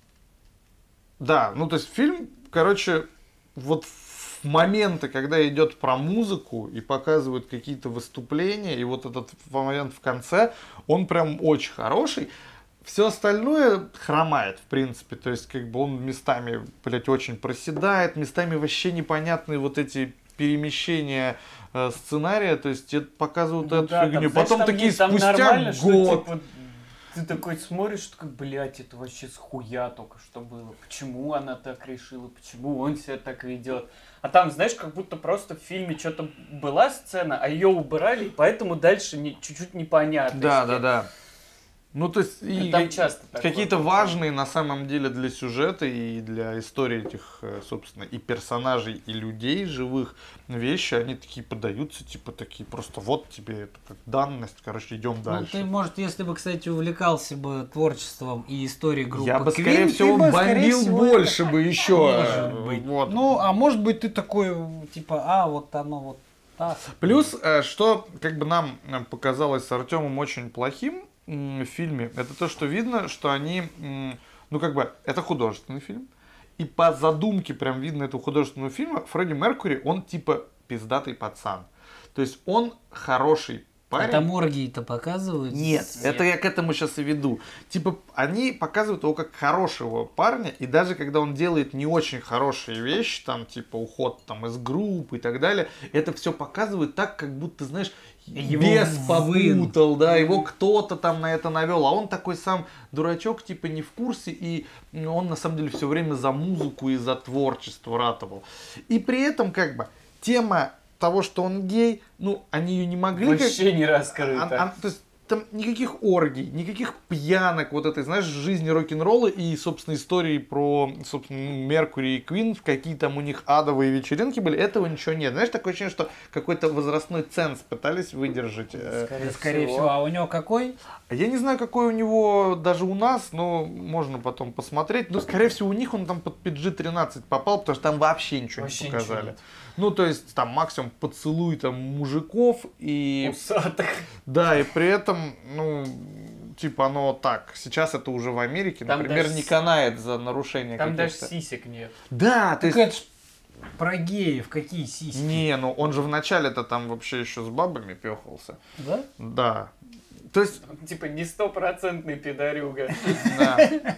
да, ну, то есть фильм, короче, вот в моменты, когда идет про музыку и показывают какие-то выступления, и вот этот момент в конце, он прям очень хороший. Все остальное хромает, в принципе, то есть, как бы он местами, блядь, очень проседает, местами вообще непонятные вот эти перемещения э, сценария, то есть это показывают Ну эту да, там, фигню. знаешь, Потом там такие есть- там спустя нормально, что, год. типа, ты такой смотришь, такой, блядь, это вообще с хуя только что было. Почему она так решила? Почему он себя так ведет? А там, знаешь, как будто просто в фильме что-то была сцена, а ее убрали, и поэтому дальше не, чуть-чуть непонятно. Да, да, да. Ну, то есть, и Там часто такое какие-то происходит. важные на самом деле для сюжета и для истории этих, э, собственно, и персонажей, и людей живых вещи, они такие подаются, типа такие, просто вот тебе это как данность, короче, идем Ну, дальше. ты, может, если бы, кстати, увлекался бы творчеством и историей группы Я бы, Queen, скорее ты всего, бы, скорее бомбил всего, больше бы еще. Может быть. Вот. Ну, а может быть, ты такой, типа, а, вот оно вот так. Плюс, э, что как бы нам э, показалось с Артемом очень плохим м, в фильме, это то, что видно, что они, м, ну как бы, это художественный фильм, и по задумке прям видно этого художественного фильма, Фредди Меркьюри, он типа пиздатый пацан. То есть он хороший парень. А там оргии-то показывают? Нет, это я к этому сейчас и веду. Типа, они показывают его как хорошего парня, и даже когда он делает не очень хорошие вещи, там, типа, уход там из группы и так далее, это все показывает так, как будто, знаешь, Его бес вын. попутал, да, его кто-то там на это навел, а он такой сам дурачок, типа, не в курсе, и ну, он, на самом деле, все время за музыку и за творчество ратовал. И при этом, как бы, тема того, что он гей, ну, они ее не могли... как- Вообще не раскрыто. а- а- то есть там никаких оргий, никаких пьянок, вот этой, знаешь, жизни рок-н-ролла и, собственно, истории про, собственно, Меркьюри и Квин, какие там у них адовые вечеринки были, этого ничего нет. Знаешь, такое ощущение, что какой-то возрастной ценз пытались выдержать. э. Скорее, скорее всего. А у него какой? Я не знаю, какой у него даже у нас, но можно потом посмотреть. Но, скорее всего, у них он там под пи джи тринадцать попал, потому что там вообще ничего Вообще не ничего показали. нет. Ну, то есть, там максимум поцелуй там мужиков и... Усатых. Да, и при этом, ну, типа оно так, сейчас это уже в Америке, Там например, даже не с- канает за нарушение Там даже каких-то. сисек нет. Да, то Так есть... это ж про геев, какие сиськи. Не, ну он же в начале-то там вообще еще с бабами пехался. Да? Да. То есть, Типа не стопроцентный пидорюга. да.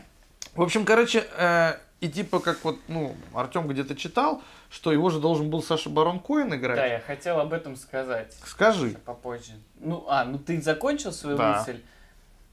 В общем, короче, э, и типа как вот, ну, Артем где-то читал, что его же должен был Саша Барон Коэн играть. Да, я хотел об этом сказать. Скажи. Попозже. Ну, а, ну ты закончил свою Да. мысль?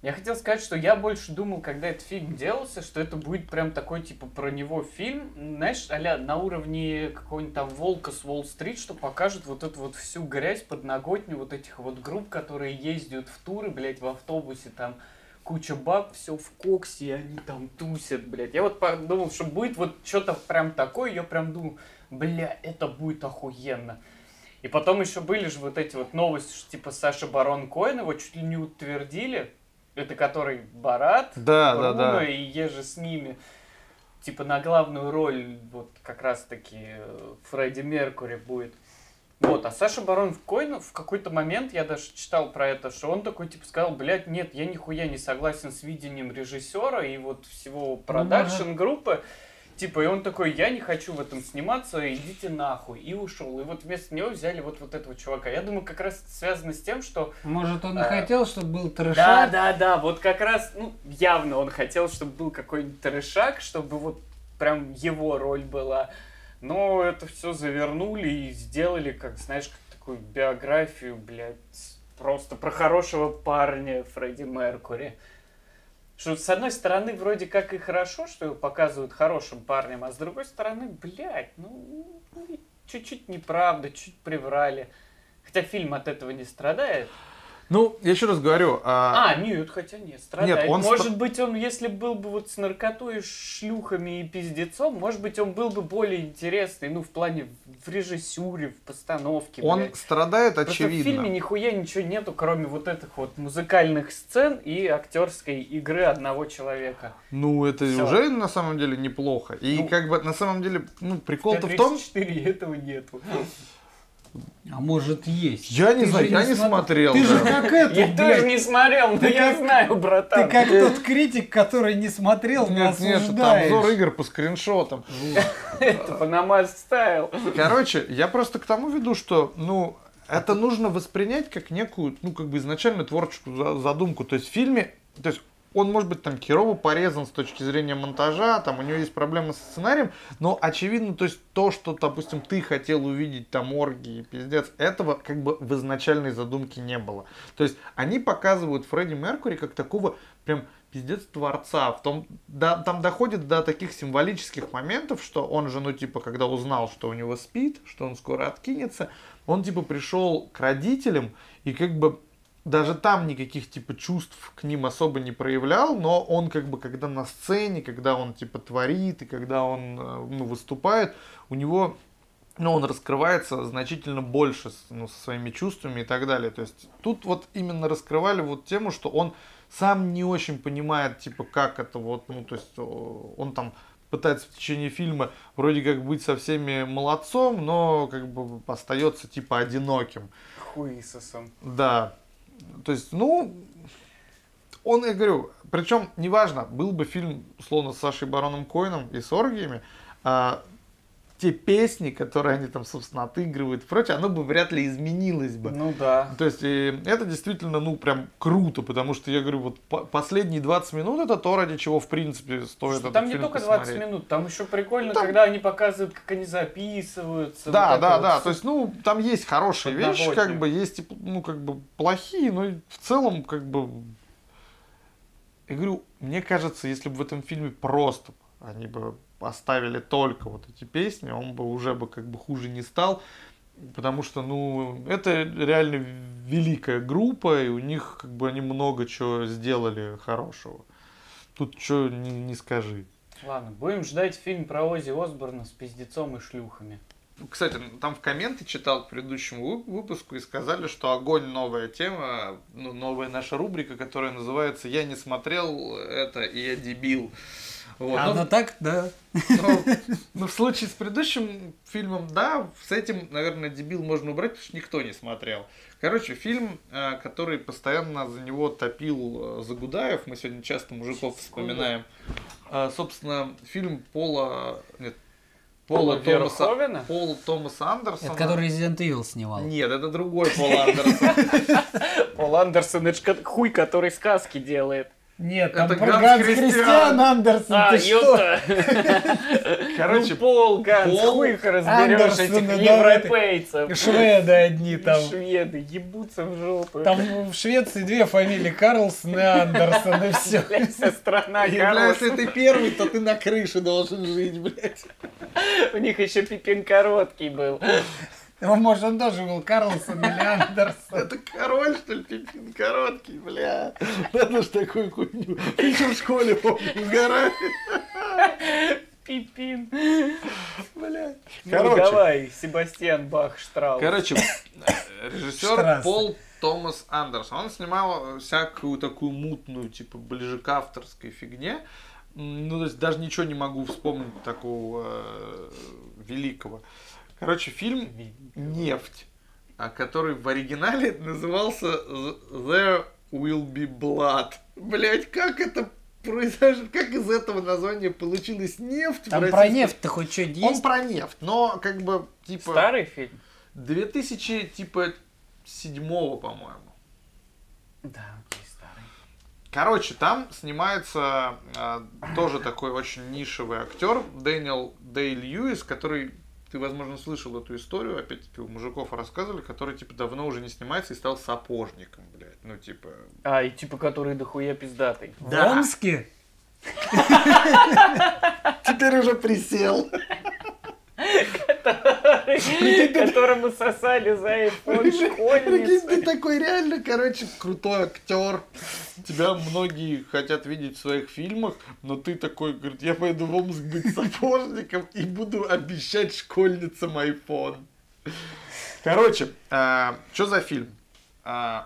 Я хотел сказать, что я больше думал, когда этот фильм делался, что это будет прям такой, типа, про него фильм, знаешь, а-ля на уровне какого-нибудь там Волка с Уолл-стрит, что покажет вот эту вот всю грязь подноготню вот этих вот групп, которые ездят в туры, блядь, в автобусе, там куча баб, все в коксе, и они там тусят, блядь. Я вот подумал, что будет вот что-то прям такое, я прям думаю, бля, это будет охуенно. И потом еще были же вот эти вот новости, что типа Саша Барон Коэн его чуть ли не утвердили. Это который Барат, Да, Бруно да, да. и Ежи с ними. Типа на главную роль вот как раз-таки Фредди Меркури будет. Вот, а Саша Барон Коэн в какой-то момент, я даже читал про это, что он такой типа сказал, блядь, нет, я нихуя не согласен с видением режиссера и вот всего продакшн-группы. Типа, и он такой, я не хочу в этом сниматься, идите нахуй. И ушел. И вот вместо него взяли вот, вот этого чувака. Я думаю, как раз связано с тем, что... Может, он и А, хотел, чтобы был трешак? Да, да, да. Вот как раз, ну, явно он хотел, чтобы был какой-нибудь трешак, чтобы вот прям его роль была. Но это все завернули и сделали, как, знаешь, как такую биографию, блядь, просто про хорошего парня Фредди Меркури. Что, с одной стороны, вроде как и хорошо, что его показывают хорошим парнем, а с другой стороны, блядь, ну, чуть-чуть неправда, чуть приврали. Хотя фильм от этого не страдает. Ну, я еще раз говорю. А, а нет, хотя нет, страдает. Нет, он может ст... быть, он, если был бы вот с наркотой, шлюхами и пиздецом, может быть, он был бы более интересный, ну, в плане в режиссуре, в постановке. Он блядь. страдает, Просто очевидно. в фильме нихуя ничего нету, кроме вот этих вот музыкальных сцен и актерской игры одного человека. Ну, это Всё. уже на самом деле неплохо. И Ну, как бы на самом деле, ну, прикол-то в том... Т тридцать четыре этого нету. А может есть? Я не Ты знаю, же я не смо- смотрел. Ты да. же как это, Я блядь, тоже не смотрел, но Ты я как- знаю, братан. ты как тот критик, который не смотрел, не Нет, нет, это осуждаешь. обзор игр по скриншотам. Это Панама стайл. Короче, я просто к тому веду, что, ну, это нужно воспринять как некую, ну, как бы изначально творческую за- задумку. То есть в фильме, то есть он может быть там херово порезан с точки зрения монтажа, там у него есть проблемы с сценарием, но очевидно, то есть то, что, допустим, ты хотел увидеть там оргии, пиздец, этого как бы в изначальной задумке не было. То есть они показывают Фредди Меркури как такого прям пиздец творца. В том, да, там доходит до таких символических моментов, что он же, ну, типа, когда узнал, что у него спид, что он скоро откинется, он, типа, пришел к родителям и как бы даже там никаких, типа, чувств к ним особо не проявлял, но он, как бы, когда на сцене, когда он, типа, творит и когда он, ну, выступает, у него, ну, он раскрывается значительно больше, ну, со своими чувствами и так далее. То есть тут вот именно раскрывали вот тему, что он сам не очень понимает, типа, как это вот, ну, то есть он там пытается в течение фильма вроде как быть со всеми молодцом, но как бы остается, типа, одиноким. Хуисосом. Да. То есть, ну, он, я говорю, причем, неважно, был бы фильм, условно, с Сашей Бароном Коэном и с оргиями, а, те песни, которые они там, собственно, отыгрывают и прочее, оно бы вряд ли изменилось бы. Ну да. То есть, и это действительно, ну, прям круто, потому что, я говорю, вот по- последние двадцать минут это то, ради чего, в принципе, стоит Что этот там не фильм только посмотреть. двадцать минут, там еще прикольно, Ну, там- когда они показывают, как они записываются. Да, вот это да, вот да. всё. То есть, ну, там есть хорошие вещи, как Подноготную. бы, есть, и, ну, как бы, плохие, но и в целом, как бы, я говорю, мне кажется, если бы в этом фильме просто они бы оставили только вот эти песни, он бы уже бы как бы хуже не стал, потому что, ну, это реально великая группа, и у них, как бы, они много чего сделали хорошего. Тут что не, не скажи. Ладно, будем ждать фильм про Оззи Осборна с пиздецом и шлюхами. Кстати, там в комменты читал к предыдущему вы- выпуску и сказали, что огонь новая тема, ну, новая наша рубрика, которая называется «Я не смотрел это, и я дебил». Вот. А Ну, она так, да. ну, ну, в случае с предыдущим фильмом, да, с этим, наверное, дебил можно убрать, потому что никто не смотрел. Короче, фильм, э, который постоянно за него топил э, Загудаев, мы сегодня часто мужиков вспоминаем. Э, собственно, фильм Пола... Нет, Пола Пола Томаса, Верховена? Пола Томаса Андерсона. Это который Resident Evil снимал. Нет, это другой Пол Андерсон. Пол Андерсон, это ж как хуй, который сказки делает. Нет, там Это про Ганс Ганс Христиан. Христиан Андерсон, А, ты что? ёпта. Короче, Ну, Пол Ганс, Пол хуй их разберешь, Андерсона, этих да, европейцев. Шведы одни там. Шведы, ебутся в жопу. Там в Швеции две фамилии Карлсон и Андерсон, и все. Блядь, вся страна бля, Карлос. если ты первый, то ты на крыше должен жить, блядь. У них еще Пипин короткий был. Ну, может, он тоже был Карлсон или Андерсон. Это король, что ли, Пипин короткий, бля. Надо ж такую хуйню. Ты еще в школе, помню, сгорали. Пипин. Бля. Ну, Короче, давай, Себастьян Бах Штраус. короче, режиссер Штрассе. Пол Томас Андерсон. Он снимал всякую такую мутную, типа, ближе к авторской фигне. Ну, то есть даже ничего не могу вспомнить такого э, великого. Короче, фильм «Нефть», а который в оригинале назывался «There Will Be Blood». Блять, как это произошло? Как из этого названия получилась нефть? Там в про российском- нефть-то хоть что Он есть? про нефть, но как бы типа Старый фильм? две тысячи типа седьмого, по-моему. Да, окей, старый. Короче, там снимается э, тоже такой очень нишевый актер Дэниел Дэй-Льюис, который, ты, возможно, слышал эту историю, опять-таки у мужиков рассказывали, который типа давно уже не снимается и стал сапожником, блядь. Ну, типа. А, и типа, который дохуя пиздатый. В Да. Омске? Теперь уже присел. Которому сосали за айфон Прикинь, ты школьницы. такой реально, короче, крутой актер. Тебя многие хотят видеть в своих фильмах, но ты такой, говорит, я пойду в Омск быть сапожником и буду обещать школьницам айфон. Короче, что за фильм? А,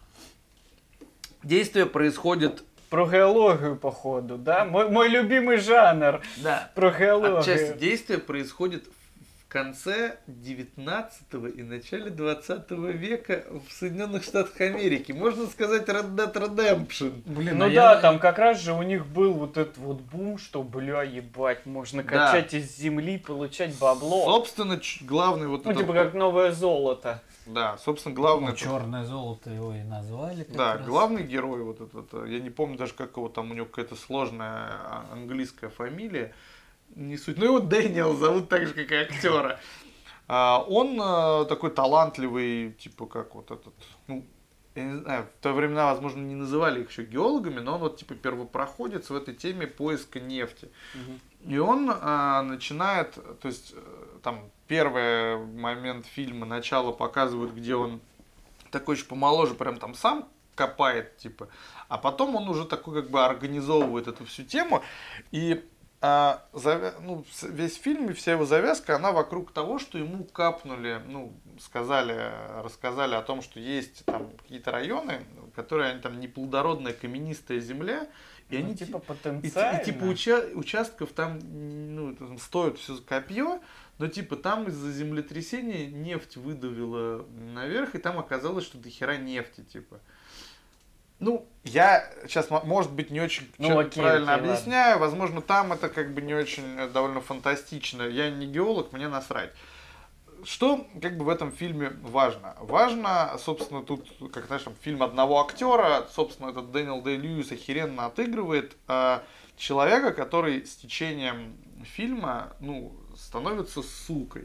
действие происходит... Про геологию, походу, да? Мой, мой любимый жанр. Да. Про Отчасти геологию. действие происходит в конце девятнадцатого и начале двадцатого века в Соединенных Штатах Америки. Можно сказать Red Dead Redemption. Блин, Ну а да, я- там как раз же у них был вот этот вот бум, что, бля, ебать, можно Да. качать из земли, получать бабло. Собственно, ч- главный вот Ну, этот- типа как новое золото. Да, собственно, главный... Ну, черное золото его и назвали. как Да, раз. главный герой вот этот, э, я не помню даже, как его там, у него какая-то сложная а, английская фамилия, не суть, ну его Дэниел зовут так же, как и актера. А, Он э, такой талантливый, типа как вот этот, ну, я не знаю, в то времена, возможно, не называли их еще геологами, но он вот типа первопроходец в этой теме поиска нефти. И он а, начинает, то есть э, там первый момент фильма, начало показывают, где он такой еще помоложе, прям там сам копает, типа, а потом он уже такой как бы организовывает эту всю тему, и а, завя- ну, с- весь фильм и вся его завязка, она вокруг того, что ему капнули, ну, сказали, рассказали о том, что есть там какие-то районы, которые они там неплодородная каменистая земля, и Ну, они типа И, ти- потенциально. и типа уча- участков там, ну, там стоит все копье, но типа там из-за землетрясения нефть выдавила наверх, и там оказалось, что дохера нефти, типа. Ну, я сейчас, может быть, не очень Ну, чё- окей, правильно окей, объясняю, возможно, там это как бы не очень э, довольно фантастично. Я не геолог, мне насрать. Что как бы в этом фильме важно? Важно, собственно, тут, как знаешь, там, фильм одного актера, собственно, этот Дэниел Дэй-Льюис охеренно отыгрывает э, человека, который с течением фильма, ну, становится сукой.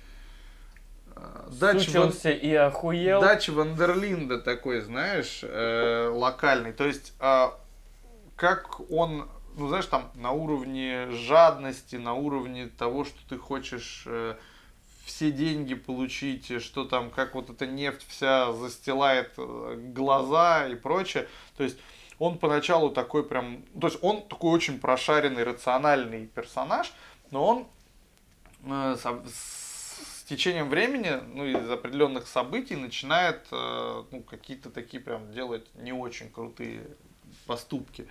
Э, Дач Ван- Сучился и охуел. Дач Вандерлинда такой, знаешь, э, локальный. То есть, э, как он, ну, знаешь, там, на уровне жадности, на уровне того, что ты хочешь... э, все деньги получить, что там, как вот эта нефть вся застилает э, глаза и прочее. То есть он поначалу такой прям, то есть он такой очень прошаренный, рациональный персонаж, но он э, со- с, с течением времени, ну, из определенных событий начинает э, ну, какие-то такие прям делать не очень крутые поступки.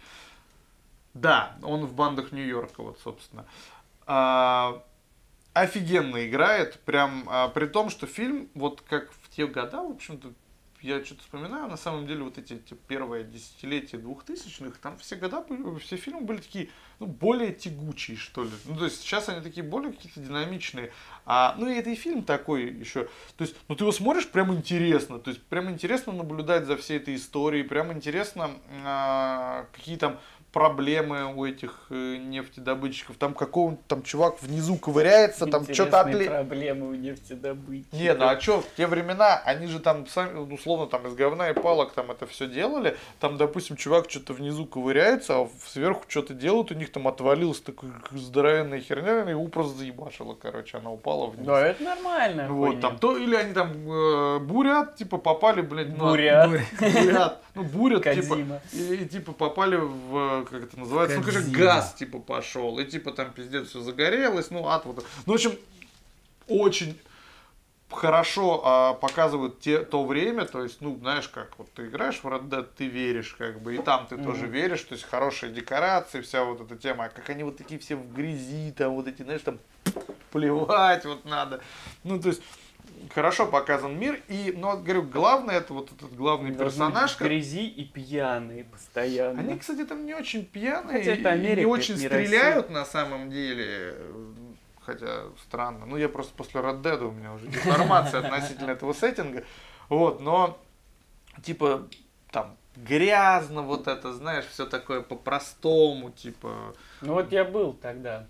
Да, он в бандах Нью-Йорка, вот, собственно. А, офигенно играет, прям а, при том, что фильм, вот как в те года, в общем-то, я что-то вспоминаю, на самом деле вот эти, эти первые десятилетия двухтысячных, там все года, все фильмы были такие, ну, более тягучие, что ли. Ну, то есть сейчас они такие более какие-то динамичные. А, ну, и это и фильм такой еще. То есть, ну, ты его смотришь, прям интересно. То есть, прям интересно наблюдать за всей этой историей, прям интересно, а, какие там проблемы у этих э, нефтедобытчиков. Там какого-нибудь там чувак внизу ковыряется, там что-то отле... проблемы у нефтедобытчиков. Не, ну а что, в те времена, они же там сами, условно, там из говна и палок там это все делали. Там, допустим, чувак что-то внизу ковыряется, а сверху что-то делают, у них там отвалилась такая здоровенная херня, и его просто заебашила, короче, она упала вниз. Да, это нормально. Вот, там, то, или они там э, бурят, типа, попали, блядь, на... Бурят. Бурят. Ну, бурят, типа, Кодзима. и, и, типа, попали в, как это называется, ну, Кодзима. короче, газ, типа, пошел, и, типа, там, пиздец, все загорелось, ну, ад вот. Ну, в общем, очень хорошо а, показывают те, то время, то есть, ну, знаешь, как, вот ты играешь в Red Dead, ты веришь, как бы, и там ты mm-hmm. тоже веришь, то есть, хорошие декорации, вся вот эта тема, а как они вот такие все в грязи, там, вот эти, знаешь, там, плевать вот надо, ну, то есть, хорошо показан мир, и, ну, говорю, главное, это вот этот главный персонаж. В грязи и пьяные постоянно. Они, кстати, там не очень пьяные, хотя это Америка, не очень это не стреляют Россия. На самом деле, хотя странно. Ну, я просто после Red Dead, у меня уже информация относительно этого сеттинга, вот, но, типа, там, грязно вот это, знаешь, все такое по-простому, типа... Ну, вот я был тогда.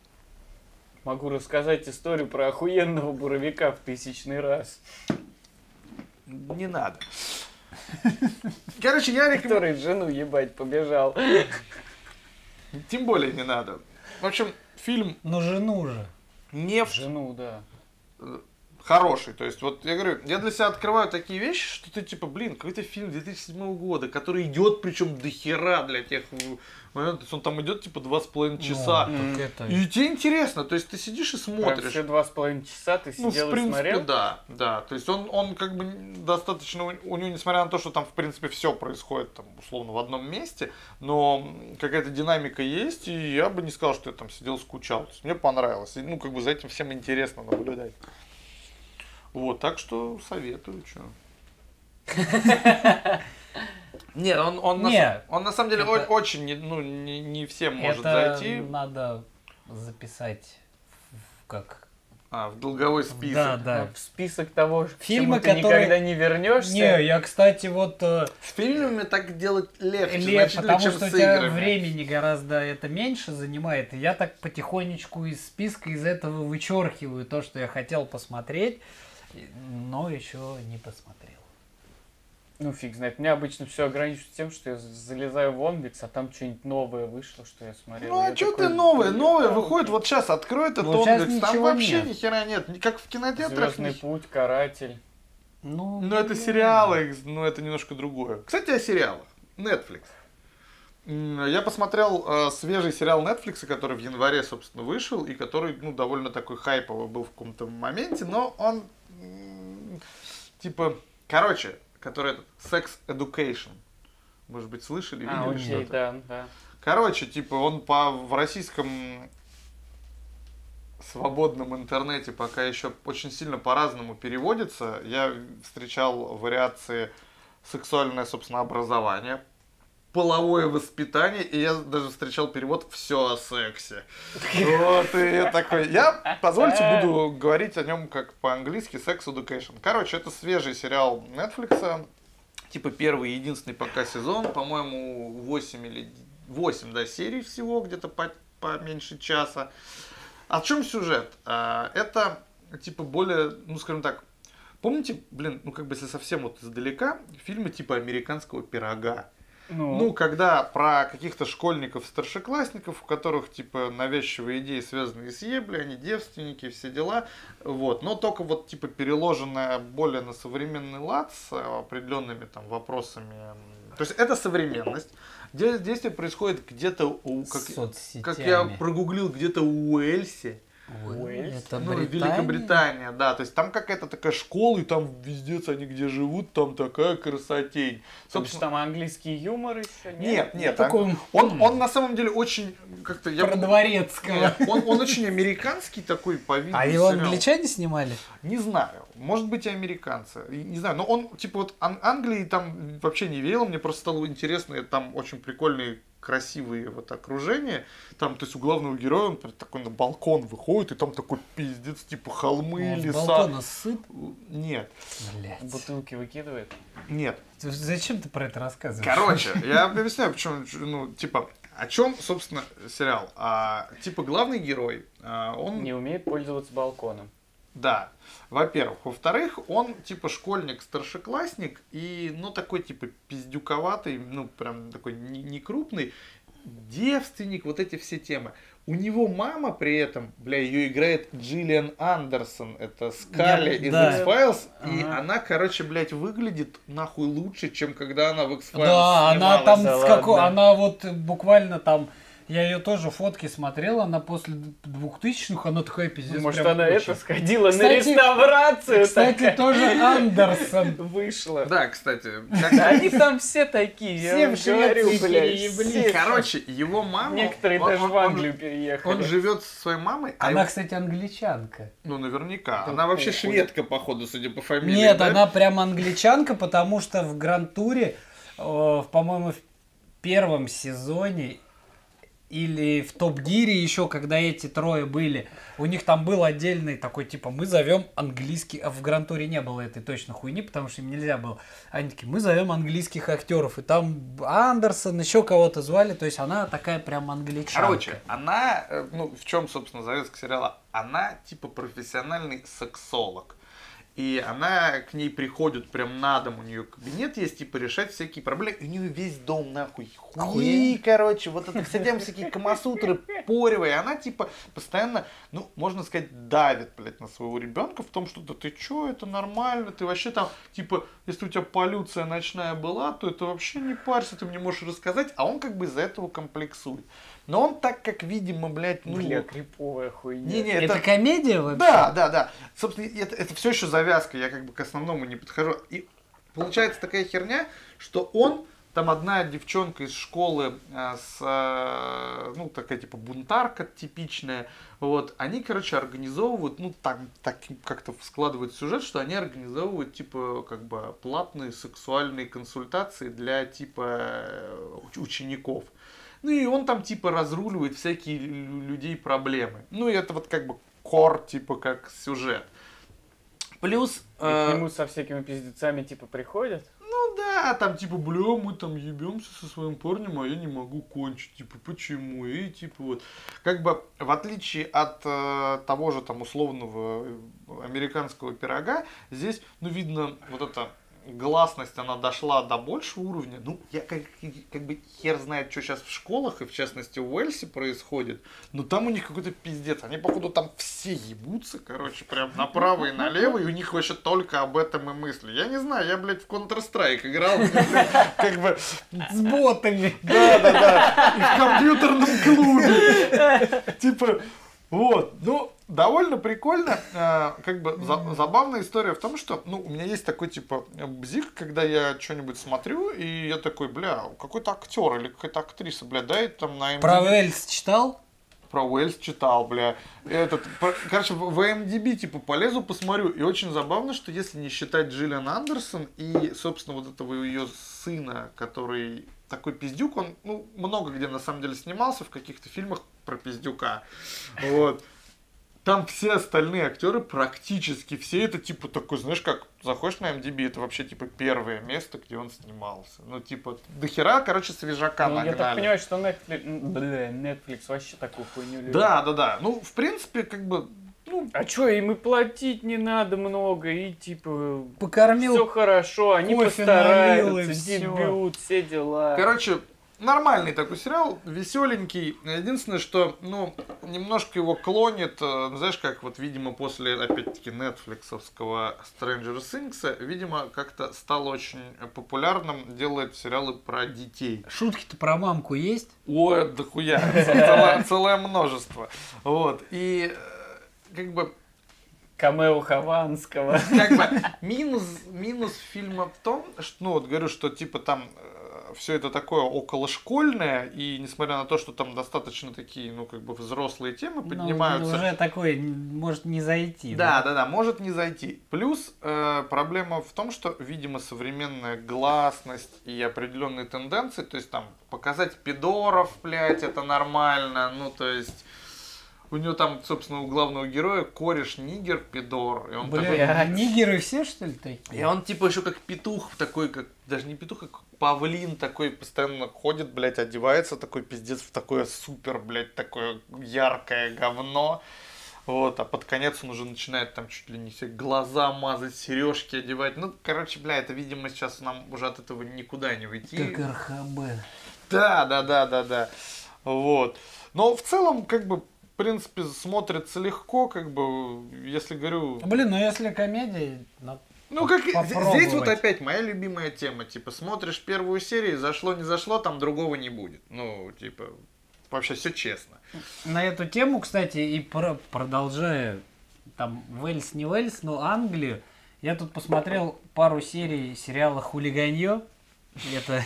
Могу рассказать историю про охуенного буровика в тысячный раз. Не надо. Короче, я рекомендую... Который жену ебать побежал. Тем более не надо. В общем, фильм... Ну, жену же. Нефть. Жену, да. Хороший. То есть, вот я говорю, я для себя открываю такие вещи, что ты типа, блин, какой-то фильм две тысячи седьмого года, который идет, причем до хера для тех моментов. То есть он там идет типа два с половиной часа. Ну, это... И тебе интересно, то есть ты сидишь и смотришь. Все два с половиной часа ты Ну, сидел в принципе, и смотрел? да, да. То есть он, он как бы достаточно, у него, несмотря на то, что там, в принципе, все происходит там, условно, в одном месте, но какая-то динамика есть, и я бы не сказал, что я там сидел, скучал. То есть мне понравилось. И, ну, как бы за этим всем интересно наблюдать. Вот, так что советую, что. Нет, он, он, Не, на, он на самом деле это, очень, не, ну, не, не всем может это зайти. Надо записать в, как... А, в долговой список. Да, да. В список того, к Фильмы, чему ты которые... никогда не вернешься. Не, я, кстати, вот... Э, С фильмами так делать легче, легче, значительно, потому чем что у с тебя играми. времени гораздо это меньше занимает. И я так потихонечку из списка из этого вычеркиваю то, что я хотел посмотреть, но еще не посмотрел. Ну, фиг знает. Меня обычно все ограничивает тем, что я залезаю в Онбикс, а там что-нибудь новое вышло, что я смотрел. Ну, а Я что такой, ты новое? блин, Новое ну, выходит, вот сейчас открой этот Вот щас Онбикс, там ничего вообще нет. ни хера нет. Как в кинотеатрах. Звездный ни- путь, Каратель. Ну, Ну, это сериалы, ну, это немножко другое. Кстати, о сериалах. Netflix. М, Я посмотрел э, свежий сериал Netflix, который в январе, собственно, вышел, и который, ну, довольно такой хайповый был в каком-то моменте, но он, м, типа, короче, который этот, Sex Education. Может быть, слышали, видели А, окей, что-то? да, да. Короче, типа, он по, в российском свободном интернете пока еще очень сильно по-разному переводится. Я встречал вариации сексуальное, собственно, образование, половое воспитание, и я даже встречал перевод «все о сексе». Вот, и я такой, я, позвольте, буду говорить о нем как по-английски «Sex Education». Короче, это свежий сериал Netflix, типа первый и единственный пока сезон, по-моему, восемь или восемь, да, серий всего, где-то по, по меньше часа. О чем сюжет? А, Это, типа, более, ну, скажем так, помните, блин, ну, как бы, если совсем вот издалека, фильмы типа «Американского пирога». Ну, Ну, когда про каких-то школьников-старшеклассников, у которых, типа, навязчивые идеи, связанные с еблей, они девственники, все дела, вот, но только вот, типа, переложенная более на современный лад с определенными там вопросами, то есть это современность, где действие происходит где-то, у, как, с соцсетями. как я прогуглил, где-то у Уэльсе, Уэльс? Это Ну, Британия? Великобритания, да. То есть там какая-то такая школа, и там везде они где живут, там такая красотень. Потому что там английский юмор еще? Нет, нет. Такой, Он, м, он на самом деле очень как-то... Я Про бы- дворецкого. Нет, он, он очень американский такой по виду А его сериал. англичане снимали? Не знаю. Может быть и американцы. И Не знаю. Но он, типа, вот Ан- Англии там вообще не верил. Мне просто стало интересно. Там очень прикольные, красивые вот окружения. Там, то есть у главного героя он прям такой на балкон выходит, и там такой пиздец, типа холмы, Он с леса. балкона сыт? Нет, Блядь. Бутылки выкидывает? нет. Зачем ты про это рассказываешь? Короче, я объясняю, почему, ну, типа, о чем, собственно, сериал. А, типа, главный герой, а, он... Не умеет пользоваться балконом. Да, во-первых. Во-вторых, он типа школьник, старшеклассник и, ну, такой типа пиздюковатый, ну, прям такой не, не крупный, девственник, вот эти все темы. У него мама при этом, бля, ее играет Джиллиан Андерсон, это Скалли Я- из да. X-Files, и Ага. она, короче, блядь, выглядит нахуй лучше, чем когда она в X-Files Да, она снималась. там да с какой, ладно. она вот буквально там, я ее тоже фотки смотрел, она после двухтысячных, она такая пиздец. Может, прям она очень. это сходила на Кстати- реставрацию Кстати, такая. тоже Андерсон. Вышла. Да, кстати, Да они там все такие, я Все вам в Швеции говорю, блядь. перееблись. все. короче, его мама... Некоторые он- даже он- в он- Англию переехали. Он живет со своей мамой, а Она, его- кстати, англичанка. Ну, наверняка. Да Она вообще похуй. шведка, походу, судя по фамилии. Нет, да? она прям англичанка, потому что в Гранд-туре, э, в, по-моему, в первом сезоне или в Топ-Гире еще, когда эти трое были, у них там был отдельный такой, типа, мы зовем английский, а в Гранд-туре не было этой точно хуйни, потому что им нельзя было. Они такие, мы зовем английских актеров, и там Андерсон, еще кого-то звали, то есть она такая прям англичанка. Короче, она, э, ну, в чем, собственно, завязка сериала? Она, типа, профессиональный сексолог. И она к ней приходит прям на дом, у нее кабинет есть, типа, решать всякие проблемы. И у нее весь дом, нахуй, хуи, короче, вот это все тем всякие камасутры, порево. И она, типа, постоянно, ну, можно сказать, давит, блядь, на своего ребенка в том, что да ты чё, это нормально, ты вообще там, типа, если у тебя полюция ночная была, то это вообще не парься, ты мне можешь рассказать, а он как бы из-за этого комплексует. Но он так, как, видимо, блядь, ну... Бля, криповая хуйня. Не-не, это, это... комедия вообще? Да, да, да. Собственно, это, это все еще завязка, я как бы к основному не подхожу. И получается такая херня, что он, там одна девчонка из школы а, с, а, ну, такая типа бунтарка типичная, вот, они, короче, организовывают, ну, так, так как-то складывают сюжет, что они организовывают, типа, как бы платные сексуальные консультации для, типа, учеников. Ну и он там типа разруливает всякие лю- людей проблемы. Ну и это вот как бы кор, типа как сюжет. Плюс... И к э, нему со всякими пиздецами типа приходят. ну да, там типа, бля, мы там ебемся со своим парнем, а я не могу кончить. Типа, почему? И типа вот. Как бы в отличие от э, того же там условного э, американского пирога, здесь, ну, видно, вот это... гласность, она дошла до большего уровня. Ну, я как, как бы хер знает, что сейчас в школах, и в частности в Уэльсе происходит. Но там у них какой-то пиздец. Они, походу, там все ебутся, короче, прям направо и налево, и у них вообще только об этом и мысли. Я не знаю, я, блядь, в Counter-Strike играл, как бы... С ботами. Да, да, да. И в компьютерном клубе. Типа, вот. Ну, довольно прикольно. А, как бы за- забавная история в том, что, ну, у меня есть такой, типа, бзик, когда я что-нибудь смотрю, и я такой, бля, какой-то актер или какая-то актриса, бля, дай там на эм ди би. Про Уэльс читал? Про Уэльс читал, бля. Этот, про- короче, в в эм ди би, типа, полезу, посмотрю. И очень забавно, что если не считать Джиллиан Андерсон и, собственно, вот этого ее сына, который такой пиздюк, он, ну, много где, на самом деле, снимался в каких-то фильмах про пиздюка. Вот. Там все остальные актеры, практически все, это, типа, такой, знаешь, как, заходишь на эм ди би, это вообще, типа, первое место, где он снимался. Ну, типа, дохера, короче, свежака Ну, я нагнали. так понимаю, что Netflix, м, бля, Netflix вообще такую хуйню любит. Да, да, да. Ну, в принципе, как бы, ну, А чё, им и платить не надо много, и типа Покормил. все хорошо, они кофе налил, и постараются, всё. дебют, все дела. короче, нормальный такой сериал, веселенький. Единственное, что, ну, немножко его клонит, э, знаешь, как вот, видимо, после, опять-таки, нетфликсовского Stranger Things, видимо, как-то стало очень популярным делать сериалы про детей. Шутки-то про мамку есть? Ой, дохуя, целое, целое множество. Вот, и... как бы... Камео Хованского. Как бы минус, минус фильма в том, что, ну вот говорю, что типа там э, все это такое околошкольное, и несмотря на то, что там достаточно такие, ну как бы взрослые темы поднимаются. Ну, уже такое может не зайти. Да, да, да, может не зайти. Плюс э, проблема в том, что, видимо, современная гласность и определенные тенденции, то есть там показать пидоров, блядь, это нормально, ну то есть... У него там, собственно, у главного героя кореш нигер, пидор. И он Бля, такой... а нигеры все, что ли, такие? И он типа еще как петух такой, как даже не петух, а как павлин такой, постоянно ходит, блядь, одевается такой пиздец в такое супер, блядь, такое яркое говно. Вот, а под конец он уже начинает там чуть ли не все глаза мазать, сережки одевать. Ну, короче, бля, это, видимо, сейчас нам уже от этого никуда не уйти. Как эр ха бэ. Да, да, да, да, да. Вот. Но в целом, как бы, в принципе, смотрится легко, как бы, если говорю... Блин, ну если комедия... Ну, ну, как и- попробовать. здесь вот опять моя любимая тема. Типа, смотришь первую серию, зашло, не зашло, там другого не будет. Ну, типа, вообще все честно. На эту тему, кстати, и про- продолжая, там, Уэльс не Уэльс, но Англию, я тут посмотрел пару серий сериала «Хулиганье». Это...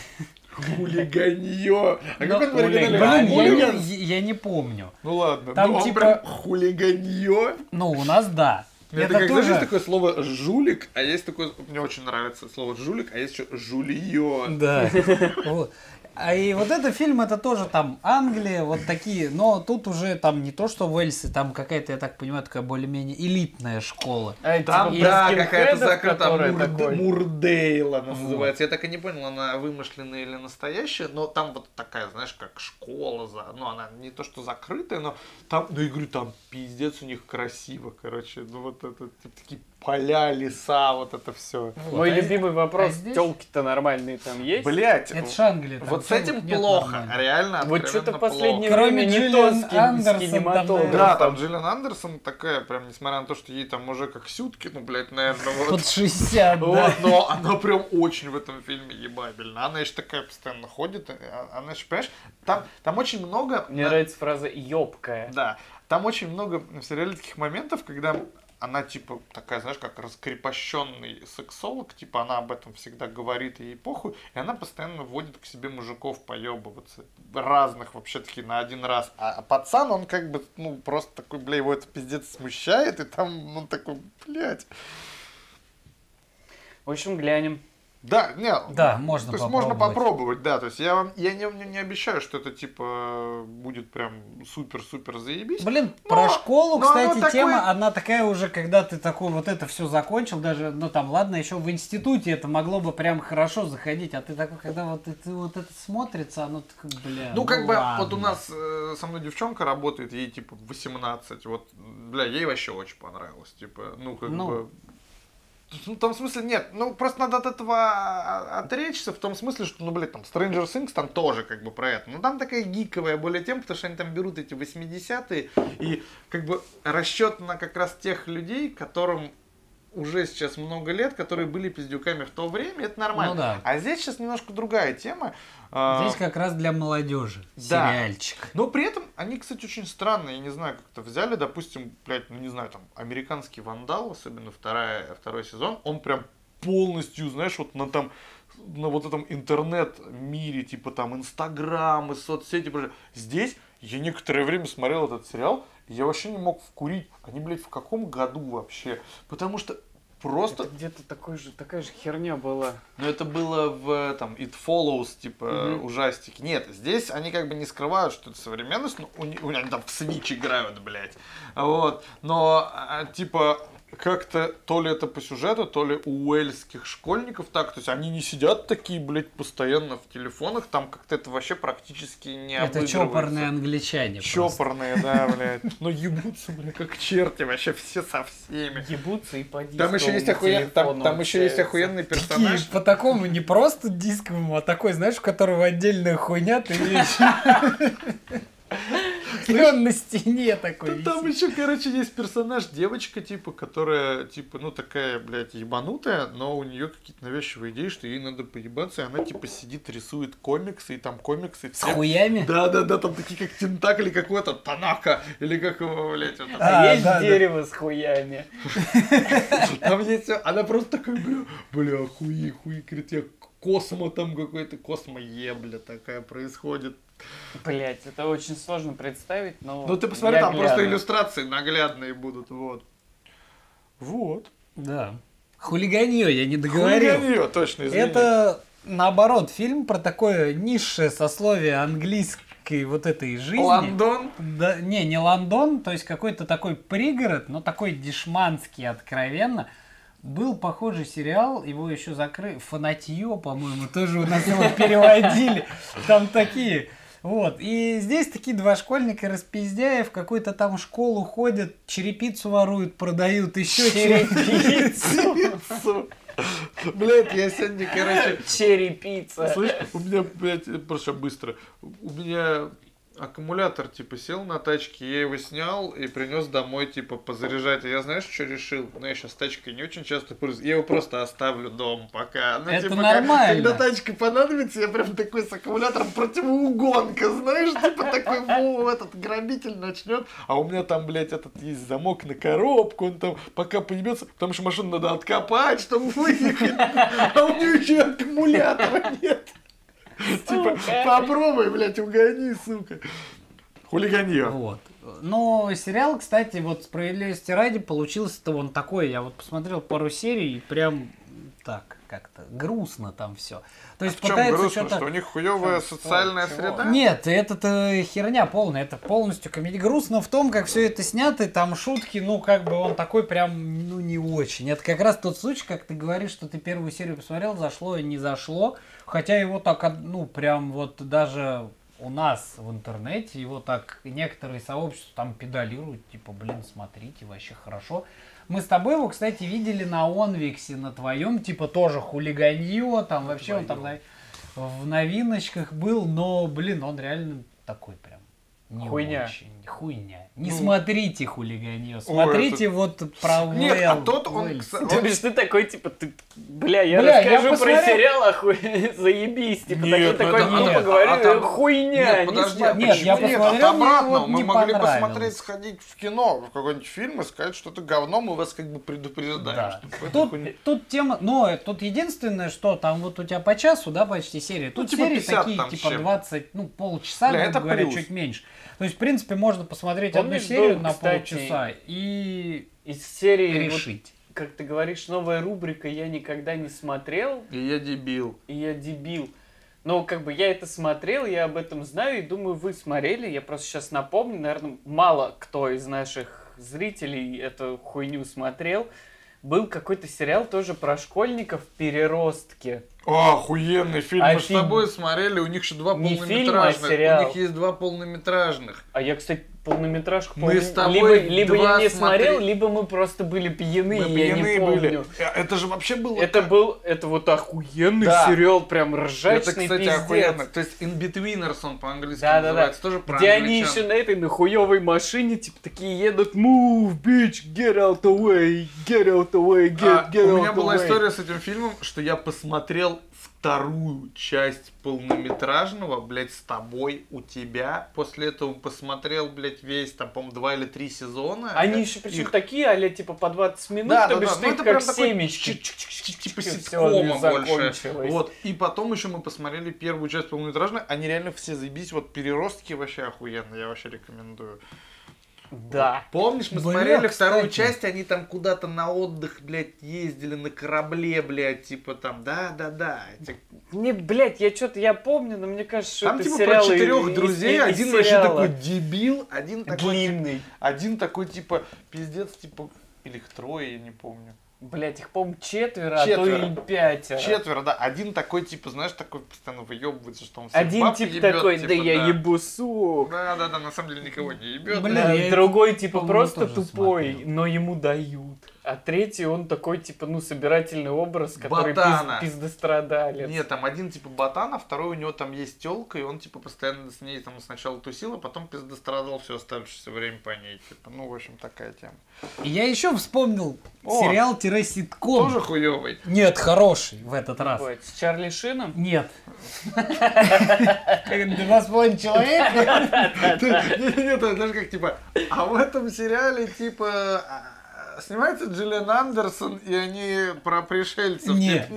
Хулиганье. А Ну, как он в оригинале? Блин, я, Хулиган? не- я не помню. Ну ладно. Там ну, он типа- прям хулиганье. Ну, у нас да. Это, Это как, тоже... знаешь, есть такое слово жулик, а есть такое, мне очень нравится слово жулик, а есть еще жулье. Да. Вот. А и вот этот фильм, это тоже там Англия, вот такие, но тут уже там не то, что Уэльсы, там какая-то, я так понимаю, такая более-менее элитная школа. А, Там, типа, да, про какая-то скинхедов, закрытая которая Мурд- такой. Мурдейл она Вот. называется. Я так и не понял, она вымышленная или настоящая, но там вот такая, знаешь, как школа, за- ну она не то что закрытая, но там, ну я говорю, там пиздец у них красиво, короче, ну вот это типа, такие поля, леса, вот это все. Мой А любимый вопрос, а здесь- тёлки-то нормальные там есть? Блять, Это ж Англия. там вот с тёлок этим нет плохо, нормально. реально Вот откровенно что-то в плохо. последнее Кроме время не Джиллиан то с, кин- Андерсон с там, кинематографом. Да, там Джиллиан Андерсон такая, прям, несмотря на то, что ей там уже как сютки, ну, блядь, наверное, вот. Под шестьдесят, Вот, да. но она прям очень в этом фильме ебабельна. Она еще такая постоянно ходит, а- она еще, понимаешь, там, там очень много... Мне нравится фраза «ёбкая». Да, там очень много в сериале таких моментов, когда она, типа, такая, знаешь, как раскрепощенный сексолог, типа, она об этом всегда говорит, и ей похуй, и она постоянно водит к себе мужиков поебываться, разных вообще-таки на один раз. А, а пацан, он как бы, ну, просто такой, бля, его это пиздец смущает, и там, он такой, блядь. В общем, глянем. Да, не, Да, можно то есть можно попробовать. попробовать, да, то есть я вам, я не, не, не обещаю, что это типа будет прям супер-супер заебись. Блин, Но- про школу, но оно кстати, такое- тема, она такая уже, когда ты такой вот это все закончил, даже, ну там, ладно, еще в институте это могло бы прям хорошо заходить, а ты такой, когда вот это, вот это смотрится, оно такое, бля, Ну, как бы, ладно. вот у нас э, со мной девчонка работает, ей типа восемнадцать, вот, бля, ей вообще очень понравилось, типа, ну, как Ну. бы... Ну, в том смысле нет, ну, просто надо от этого отречься, в том смысле, что, ну, блядь, там, Stranger Things там тоже как бы про это, ну, там такая гиковая более тем, потому что они там берут эти восьмидесятые, и как бы расчет на как раз тех людей, которым уже сейчас много лет, которые были пиздюками в то время, это нормально. Ну да. А здесь сейчас немножко другая тема. А, Здесь как раз для молодежи Да. сериальчик. Но при этом они, кстати, очень странные. Я не знаю, как-то взяли, допустим, блядь, ну не знаю, там, американский вандал, особенно вторая, второй сезон, он прям полностью, знаешь, вот на там, на вот этом интернет-мире, типа там инстаграмы, соцсети, прочее. Здесь я некоторое время смотрел этот сериал, и я вообще не мог вкурить. Они, блядь, в каком году вообще? Потому что просто... Это где-то такой же, такая же херня была. Ну, это было в там It Follows, типа, Мгм. ужастики. Нет, здесь они как бы не скрывают, что это современность, но у них, у них они там в Switch играют, блядь. Вот. Но, а, типа, как-то то ли это по сюжету, то ли у уэльских школьников так, то есть они не сидят такие, блядь, постоянно в телефонах, там как-то это вообще практически не Это обыгрывается. чопорные англичане. просто. Чопорные, да, блядь. Ну ебутся, блядь, как черти вообще все со всеми. Ебутся и по Там еще есть, охуен... там, там еще есть охуенный Такие персонаж. по такому не просто дисковому, а такой, знаешь, у которого отдельная хуйня, ты видишь. И он на стене такой Там висит. еще, короче, есть персонаж, девочка, типа, которая, типа, ну, такая, блядь, ебанутая, но у нее какие-то навязчивые идеи, что ей надо поебаться, и она, типа, сидит, рисует комиксы, и там комиксы С все... хуями? Да-да-да, там такие, как Тентакли какой-то, Танака, или как его, блядь, вот это. А, А, есть да, да. дерево с хуями. Там есть всё. Она просто такая, бля, бля, хуи, хуи, говорит, я космо там какой-то, космо ебля такая происходит. Блять, это очень сложно представить, но... Ну ты посмотри, я там просто гляну. иллюстрации наглядные будут, вот. Вот. Да. Хулиганье, я не договорил. Хулиганье, точно, извини. Это, наоборот, фильм про такое низшее сословие английской вот этой жизни. Лондон. Да, не, не Лондон, то есть какой-то такой пригород, но такой дешманский откровенно. Был похожий сериал, его еще закрыли, «Фанатье», по-моему, тоже у нас его переводили. Там такие... Вот, и здесь такие два школьника распиздяя в какую-то там школу ходят, черепицу воруют, продают, еще Черепицу. Блять, я сегодня, короче... Черепица. Слышь, у меня, блядь, просто быстро. У меня аккумулятор, типа, сел на тачке, я его снял и принес домой, типа, позаряжать. И я, знаешь, что решил? Ну, я сейчас тачкой не очень часто пользуюсь. Я его просто оставлю дома пока. Ну, Это типа, нормально. Когда тачка понадобится, я прям такой с аккумулятором противоугонка, знаешь, типа, такой, во, этот грабитель начнет. А у меня там, блядь, этот есть замок на коробку, он там пока поебется, потому что машину надо откопать, чтобы выехать. А у нее еще и аккумулятора нет. Типа, попробуй, блядь, угони, сука. Хулиганье. Вот. Но сериал, кстати, вот справедливости ради, получился-то он такой. Я вот посмотрел пару серий и прям так как-то грустно там все. То есть В чем пытается грустно, что-то... что у них хуевая Чё? социальная Чего? среда? Нет, это херня полная, это полностью комедия. Грустно в том, как все это снято, и там шутки, ну, как бы он такой прям, ну, не очень. Это как раз тот случай, как ты говоришь, что ты первую серию посмотрел, зашло и не зашло. Хотя его так, ну, прям вот даже у нас в интернете, его так некоторые сообщества там педалируют, типа, блин, смотрите, вообще хорошо. Мы с тобой его, кстати, видели на Онвиксе, на твоем, типа, тоже хулиганье, там вообще он там на- в новиночках был, но, блин, он реально такой прям не Хуйня. очень. Хуйня. Не Ну. смотрите хулиганье, смотрите вот про Нет, а Уэлл- тот он, Уэллс. кстати, То бишь ты такой, типа, ты, бля, я Бля, я расскажу про посмотрел. сериал, охуй, заеbiись, типа, Нет, такой, ну такой, это- не а- поговорю, а там- хуйня, Нет, не подожди, смотри. Нет, я почему нет? посмотрел, От мне обратного. вот Мы не могли понравилось. посмотреть, сходить в кино, в какой-нибудь фильм и сказать, что это говно, мы вас как бы предупреждаем. Да. что это Тут, хуйня. тут тема, но тут единственное, что там вот у тебя по часу, да, почти серия. Тут Ну, типа серии пятьдесят такие, там с типа чем-то. двадцать, ну, полчаса, Бля, грубо это говоря, плюс. чуть меньше. То есть, в принципе, можно посмотреть Помнишь, одну серию был, на кстати, полчаса и Из серии, вот, решить. как ты говоришь, новая рубрика «Я никогда не смотрел», И я дебил. и я дебил. Но как бы я это смотрел, я об этом знаю, и думаю, вы смотрели. Я просто сейчас напомню, наверное, мало кто из наших зрителей эту хуйню смотрел. Был какой-то сериал тоже про школьников «Переростки». О, охуенный фильм. А Мы с фильм- тобой смотрели, у них же два Не фильм, а полнометражных. сериал. У них есть два полнометражных. А я, кстати, полнометражку Мы помню. с тобой либо, либо два я не смотри- смотрел, либо мы просто были пьяны, Мы и я не пьяные помню. были. Э, Это же вообще было... Это как- был, это вот охуенный Да. сериал, прям Это, ржачный кстати, пиздец. охуенно. То есть In-Betweeners он по-английски Да, да, да. называется. Тоже про Где они англичан. еще на этой, на хуевой машине, типа, такие едут, move, bitch, get out the way, get out the way, get, А, get у out меня the была way. история с этим фильмом, что я посмотрел вторую часть полнометражного, блядь, с тобой, у тебя. После этого посмотрел, блядь, весь, там, по-моему, два или три сезона. Они еще причем Их- такие, а типа по двадцать минут, Да, то да, бишь да. ты Ну, их это как прям такой семечки. чик-чик-чик-чик, типа Всё, ситкома больше. закончилось. Вот. И потом еще мы посмотрели первую часть полнометражной. Они реально все заебись. Вот переростки вообще охуенно. Я вообще рекомендую. Да. Помнишь, мы Бля, смотрели вторую кстати. часть, они там куда-то на отдых, блядь, ездили на корабле, блядь, типа там, да-да-да. эти- Не, блядь, я что-то, я помню, но мне кажется, что Там это типа сериал про из- четырех из- друзей, из один вообще сериала. такой дебил, один такой, типа, Длинный. один такой, типа, пиздец, типа, или их трое, я не помню. Блять, их, по-моему, четверо, а Четверо. то и пятеро. Четверо, да. Один такой, типа, знаешь, такой постоянно выебывается, что он всех Один баб тип ебёт, такой, типа, да я ебу сук. Да, да, да, на самом деле никого не ебет. Блин, Да, я другой типа по-моему, просто тоже тупой, смотрел. но ему дают. А третий, он такой, типа, ну, собирательный образ, который Ботана. пиз- пиздострадалец. Нет, там один типа ботан, а второй у него там есть тёлка, и он типа постоянно с ней там сначала тусил, а потом пиздострадал все оставшееся время по ней. Типа. Ну, в общем, такая тема. И я еще вспомнил О, сериал-ситком. Тоже хуёвый. Нет, хороший в этот раз. Ой, с Чарли Шином? Нет. Два с половиной человека? Нет, нет, знаешь, как типа, а в этом сериале типа снимается Джиллиан Андерсон, и они про пришельцев. Нет.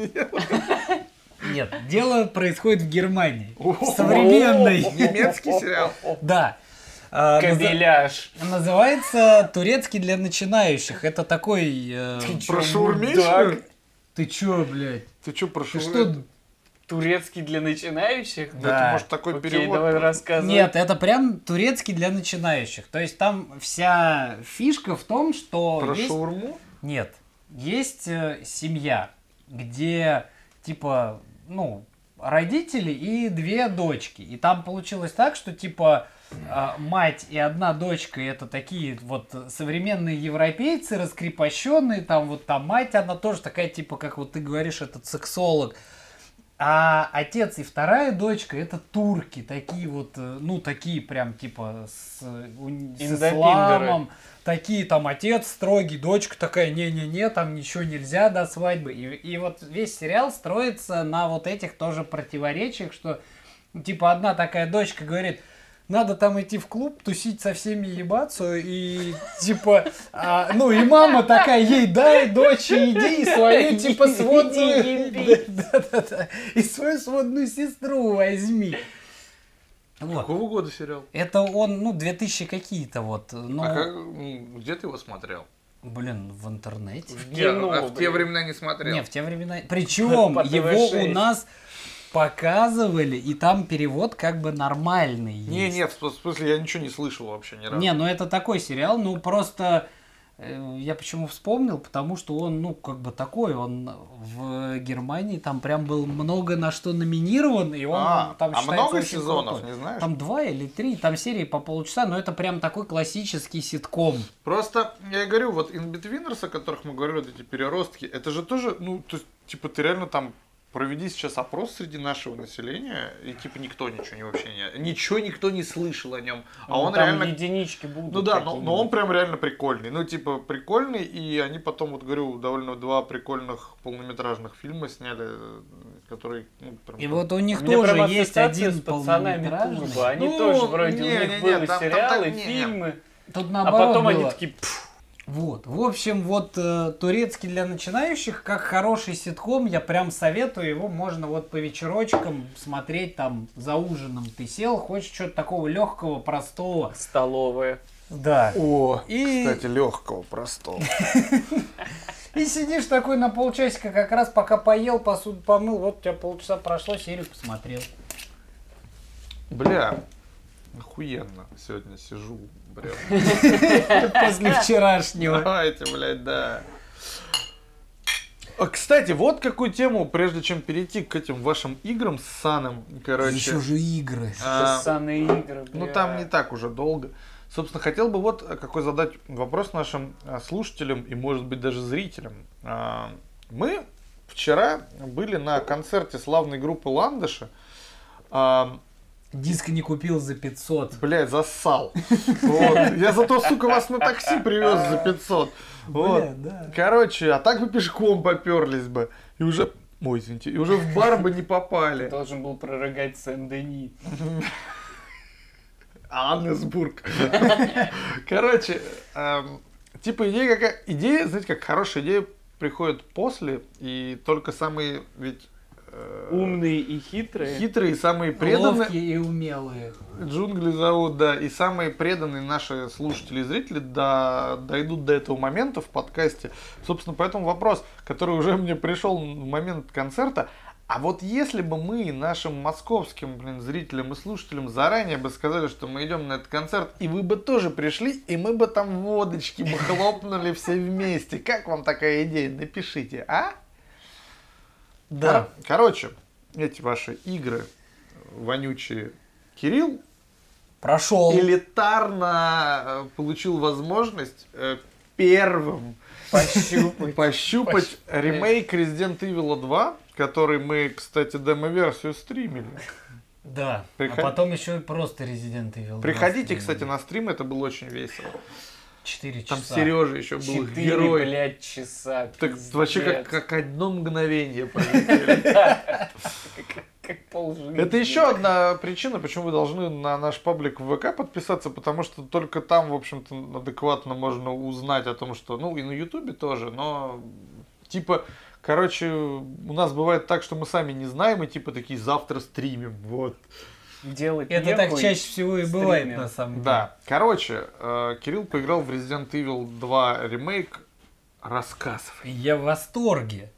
Нет, дело происходит в Германии. О, Современной. Немецкий сериал. Да. А, наза- Кабеляж. Называется «Турецкий для начинающих». Это такой... э, Про Чё, шаурмейшную? мудак? Ты чё, блядь? Ты чё, про Ты шаурмейшную? что? Турецкий для начинающих? Да, Да. это может такой Окей, перевод. давай рассказывай. Нет, это прям турецкий для начинающих. То есть там вся фишка в том, что... Про есть- шаурму? Нет. Есть э, семья, где, типа, ну, родители и две дочки. И там получилось так, что, типа, э, мать и одна дочка — это такие вот современные европейцы, раскрепощенные. Там вот там мать, она тоже такая, типа, как вот ты говоришь, этот сексолог. А отец и вторая дочка — это турки, такие вот, э, ну, такие прям, типа, с, у- с Индопиндеры. исламом. Такие там отец строгий, дочка такая, не-не-не, там ничего нельзя до свадьбы. И, и вот весь сериал строится на вот этих тоже противоречиях, что типа одна такая дочка говорит, надо там идти в клуб, тусить со всеми, ебаться, и типа, а, ну и мама такая, ей дай, дочь, иди, и свою типа сводную, да-да-да, и свою сводную сестру возьми. Вот. Какого года сериал? Это он, ну, две тысячи какие-то вот, ну, А как, м, где ты его смотрел? блин, в интернете. В Нет, кино, а в те блин. времена не смотрел. Не, в те времена. Причем По его тэ вэ у шесть. нас показывали, и там перевод как бы нормальный. Не, есть. не, в в смысле, я ничего не слышал вообще ни разу. Не, ну это такой сериал, ну просто э, я почему вспомнил, потому что он, ну, как бы такой, он в Германии там прям был много на что номинирован, и он а, там а считается много очень сезонов, крутой. не знаешь? Там два или три, там серии по полчаса, но это прям такой классический ситком. Просто, я и говорю, вот Inbetweeners, о которых мы говорили, вот эти переростки, это же тоже, ну, то есть, типа, ты реально там проведи сейчас опрос среди нашего населения, и типа никто ничего не вообще не... Ничего никто не слышал о нем. А Ну, он там реально... единички будут. Ну да, но, но он какие-нибудь. прям реально прикольный. Ну, типа, прикольный, и они потом, вот говорю, довольно два прикольных полнометражных фильма сняли, э, которые, ну, прям... И вот у них У меня тоже прям есть ассоциация один с пацанами полнометражный. Турбо. Они Ну, тоже вроде не, у них не, не, были там- там сериалы, так- не, не. фильмы. Тут А наоборот потом они было. такие, «Пф, Вот. В общем, вот э, турецкий для начинающих, как хороший ситком, я прям советую, его можно вот по вечерочкам смотреть там за ужином. Ты сел, хочешь что-то такого легкого, простого. столовая. Да. О, И- кстати, легкого, простого. И сидишь такой на полчасика, как раз пока поел, посуду помыл, вот у тебя полчаса прошло, серию посмотрел. Бля, охуенно сегодня сижу, бля. После вчерашнего. Давайте, блядь, да. А, кстати, вот какую тему, прежде чем перейти к этим вашим играм с Саном, короче. Еще же игры. а, Ссаные игры, ну бля. там не так уже долго. Собственно, хотел бы вот какой задать вопрос нашим а, слушателям и, может быть, даже зрителям. А, Мы вчера были на концерте славной группы Ландыша. А, Диск не купил за пятьсот. Блядь, зассал. Вот. Я зато, сука, вас на такси привез за пятьсот. Вот. Бля, да. Короче, а так вы пешком поперлись бы. И уже... Ой, извините. И уже в бар бы не попали. Должен был прорыгать Сен-Дени. Аннесбург. Короче, эм, типа идея какая... Идея, знаете, как хорошая идея приходит после, и только самые ведь... э, Умные и хитрые. Хитрые, самые преданные... Ловкие и умелые. Джунгли зовут, да, и самые преданные наши слушатели и зрители до, дойдут до этого момента в подкасте. Собственно, поэтому вопрос, который уже мне пришел в момент концерта, а вот если бы мы нашим московским, блин, зрителям и слушателям заранее бы сказали, что мы идем на этот концерт, и вы бы тоже пришли, и мы бы там водочки бы хлопнули все вместе. Как вам такая идея? Напишите, а? Да. Кор- Короче, эти ваши игры вонючие. Кирилл Прошел. элитарно э, получил возможность э, первым Пощупать. пощупать ремейк Resident Evil два, который мы, кстати, демо-версию стримили. Да. Приход- А потом еще и просто Resident Evil два Приходите, стримили. кстати, на стрим, это было очень весело. Четыре Там часа. Сережа еще был Четыре, герой. блядь, часа. Так пиздец. вообще как, как одно мгновение пролетели. Как, как полжизни. Это еще одна причина, почему вы должны на наш паблик в ВК подписаться, потому что только там, в общем-то, адекватно можно узнать о том, что, ну, и на Ютубе тоже, но, типа, короче, у нас бывает так, что мы сами не знаем, и, типа, такие, завтра стримим, вот. Делать Это так нехуй, чаще всего и бывает, стримим. на самом деле. Да, короче, э, Кирилл поиграл в Resident Evil два ремейк, рассказывай. Я в восторге.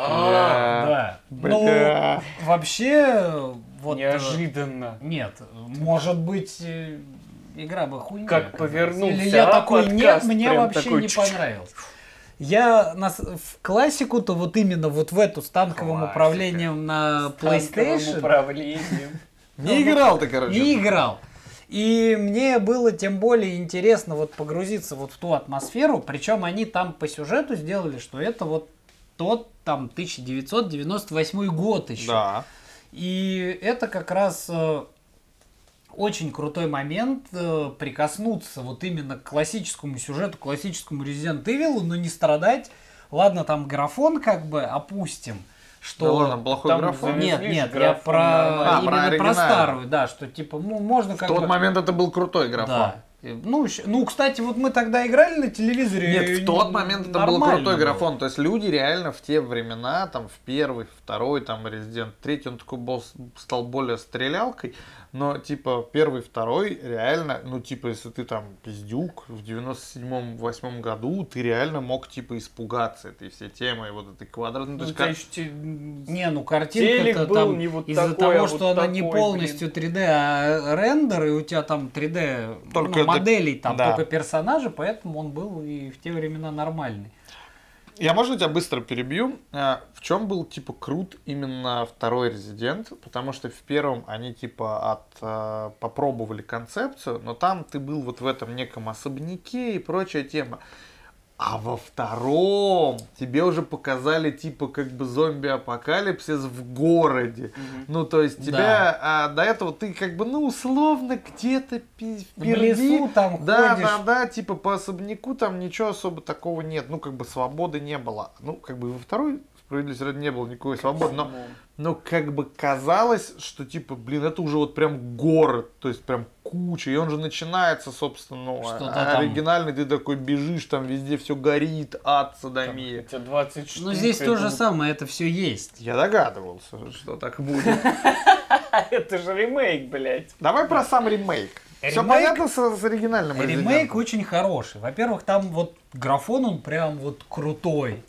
А, Да. бля. Ну, вообще, вот... э, Неожиданно. Нет, может быть, э, игра бы хуйня. Как оказалась. повернулся, Или я а, такой, подкаст нет, мне прям вообще такой не чуть-чуть. понравилось. Я на, с- в классику-то вот именно вот в эту с танковым Классика. управлением на Танковым PlayStation управлением. Не играл ты, короче. не играл. И мне было тем более интересно вот погрузиться вот в ту атмосферу, причем они там по сюжету сделали, что это вот тот там тысяча девятьсот девяносто восьмой год еще. Да. И это как раз э, очень крутой момент э, прикоснуться вот именно к классическому сюжету, классическому Resident Evil, но не страдать. Ладно, там графон как бы опустим. Что... Да ладно, плохой там графон. завезли Нет, же нет, я графон про, нормально. А, про именно про, оригинальный. старую, да, что типа, ну, можно В как тот бы... момент это был крутой графон. Да. И, Ну, щ- ну, кстати, вот мы тогда играли на телевизоре. Нет, и в тот момент это был нормально крутой было. графон. То есть люди реально в те времена, там в первый, второй, там Resident третий, он такой был, стал более стрелялкой. Но типа первый, второй реально, ну типа если ты там пиздюк в девяносто седьмом восьмом году, ты реально мог типа испугаться этой всей темы, вот этой квадратной. Ну, то у есть тебя как- еще те- Не, ну картинка Телек был там не вот из-за такой, того, а что вот она не такой, полностью три дэ, а рендер, и у тебя там три дэ Только ну, это- моделей, там да. только персонажи, поэтому он был и в те времена нормальный. Я, можно, тебя быстро перебью? А, В чем был, типа, крут именно второй Резидент? Потому что в первом они, типа, от, а, попробовали концепцию, но там ты был вот в этом неком особняке и прочая тема. А во втором тебе уже показали, типа, как бы зомби-апокалипсис в городе. Мгм. Ну, то есть тебя Да. а, до этого ты, как бы, ну, условно, где-то пи- В впереди. лесу там Да, ходишь. да, да, типа по особняку там ничего особо такого нет. Ну, как бы свободы не было. Ну, как бы во второй справедливости ради не было никакой свободы, но, но как бы казалось, что типа, блин, это уже вот прям город, то есть прям куча. И он же начинается, собственно, ну, Что-то а- там. оригинальный, ты такой бежишь, там везде все горит, ад, У садомия. тебя двадцать штук. Ну, здесь я то же думаю, самое, это все есть. Я догадывался, что так будет. Это же ремейк, блядь. Давай про сам ремейк. Все Ремейк- понятно с, с оригинальным Ремейк Резидентом? очень хороший. Во-первых, там вот графон, он прям вот крутой.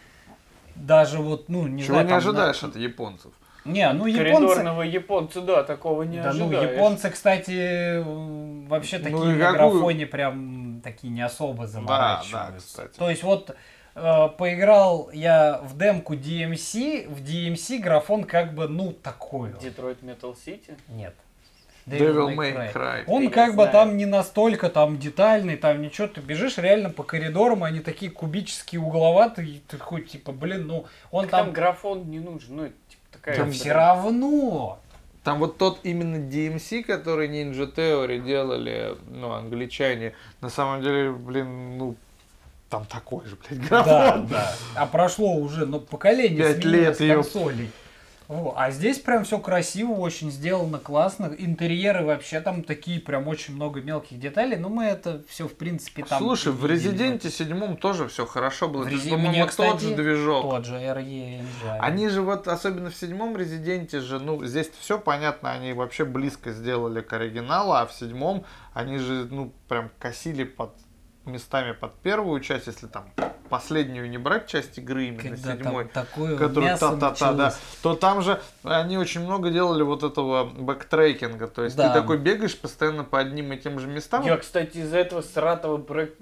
Даже вот, ну, не Чего знаю, не там ожидаешь от японцев? на- Не, ну японцы... Коридорного японца, да, такого не Да, ну, ожидаешь. японцы, кстати, м, вообще Ну, такие и на какую- графоне прям такие не особо заморачиваются. да, кстати. То есть вот э, поиграл я в демку ди эм си, в ди эм си графон как бы, ну, такой. вот. Детройт Метал Сити. Нет. Devil May Cry. Он Я как не бы знаю. там не настолько там детальный, там ничего, ты бежишь реально по коридорам, они такие кубические, угловатые, и ты хоть типа, блин, ну, он Там там... графон не нужен, ну, это типа такая... Да вот все прям- равно. Там вот тот именно ди эм си, который Ninja Theory делали, ну, англичане, на самом деле, блин, ну, там такой же, блядь, Да, графон. да. А прошло уже, ну, поколение Пять сменилось лет, ёп. консолей. Во, а здесь прям все красиво, очень сделано, классно. Интерьеры вообще там такие, прям очень много мелких деталей. Но мы это все, в принципе, там... Слушай, в видели. Резиденте седьмом тоже все хорошо было. В Это, Рези- по-моему, мне, тот кстати, же движок. Тот же эр и Engine. Они же вот, особенно в седьмом Резиденте же, ну, здесь все понятно, они вообще близко сделали к оригиналу, а в седьмом они же, ну, прям косили под местами под первую часть, если там последнюю не брать часть игры именно Когда седьмой. там такое который мясо та-та-та, да, началось. то там же они очень много делали вот этого бэктрекинга, то есть Да. ты такой бегаешь постоянно по одним и тем же местам. Я, кстати, из-за этого сратого брэк...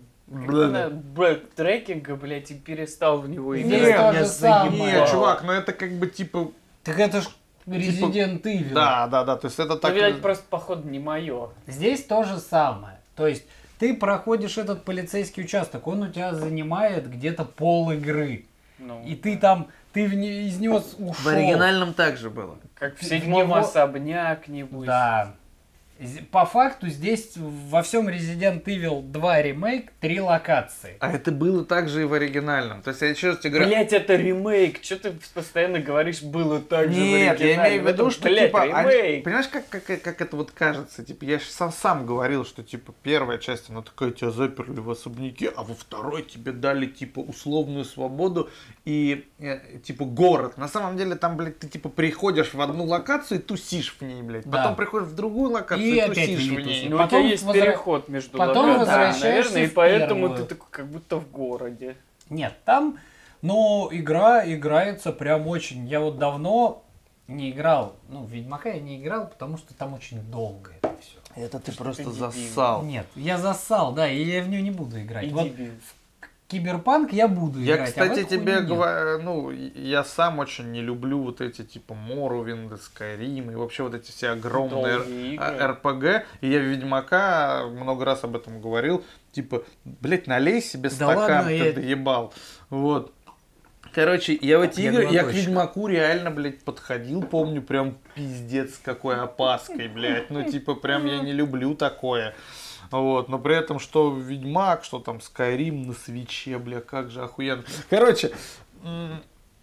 Бля. бэктрекинга, блядь, и перестал в него Нет, играть. то Меня же самое. Не, заебало. чувак, ну это как бы типа, Так это ж Resident Evil. да, да, да, то есть это Ну, так. видать, просто, походу, не мое. Здесь то же самое. То есть ты проходишь этот полицейский участок, он у тебя занимает где-то пол игры. Ну, И ты там, ты в не- из него с- ушел. В оригинальном также было. как в в седьмом него- особняк, нибудь. Да. З- По факту здесь во всем Resident Evil два ремейк, три локации. А это было также и в оригинальном. То есть я еще раз тебе говорю... Блять, это ремейк. Че ты постоянно говоришь, было так же в Нет, я оригинале? имею в виду, Это, что блядь, типа, они- ремейк. понимаешь, как, как, как это вот кажется, типа, я же сам, сам говорил, что типа первая часть, она такая, тебя заперли в особняке, а во второй тебе дали типа условную свободу и э, типа город. На самом деле там, блядь, ты типа приходишь в одну локацию и тусишь в ней, блядь, Да. потом приходишь в другую локацию И и, опять тусишь в ней в ней. тусишь. Ну, у Потом тебя есть возра- переход между потом локациями, возвращаешься наверное, и в поэтому первую. ты такой, как будто в городе. Нет, там, но игра играется прям очень. Я вот давно не играл, ну, в Ведьмака я не играл, потому что там очень долго это все. Это ты Что просто ты дебил. зассал. Нет, я зассал, да, и я в нее не буду играть. И Вот дебил. Киберпанк я буду Я, играть. а в кстати, эту тебе хуйню нет. говорю, ну, я сам очень не люблю вот эти типа Morrowind, Skyrim и вообще вот эти все огромные Долгие игры. эр пэ гэ. И я в Ведьмака много раз об этом говорил. Типа, блять, налей себе Да стакан, ладно, ты я- доебал. Вот. Короче, я в эти Я игры, я к глоточек. Ведьмаку реально, блядь, подходил, помню, прям пиздец с какой опаской, блядь. Ну, типа, прям я не люблю такое. Вот, но при этом, что Ведьмак, что там Skyrim на свече, бля, как же охуенно. Короче, м,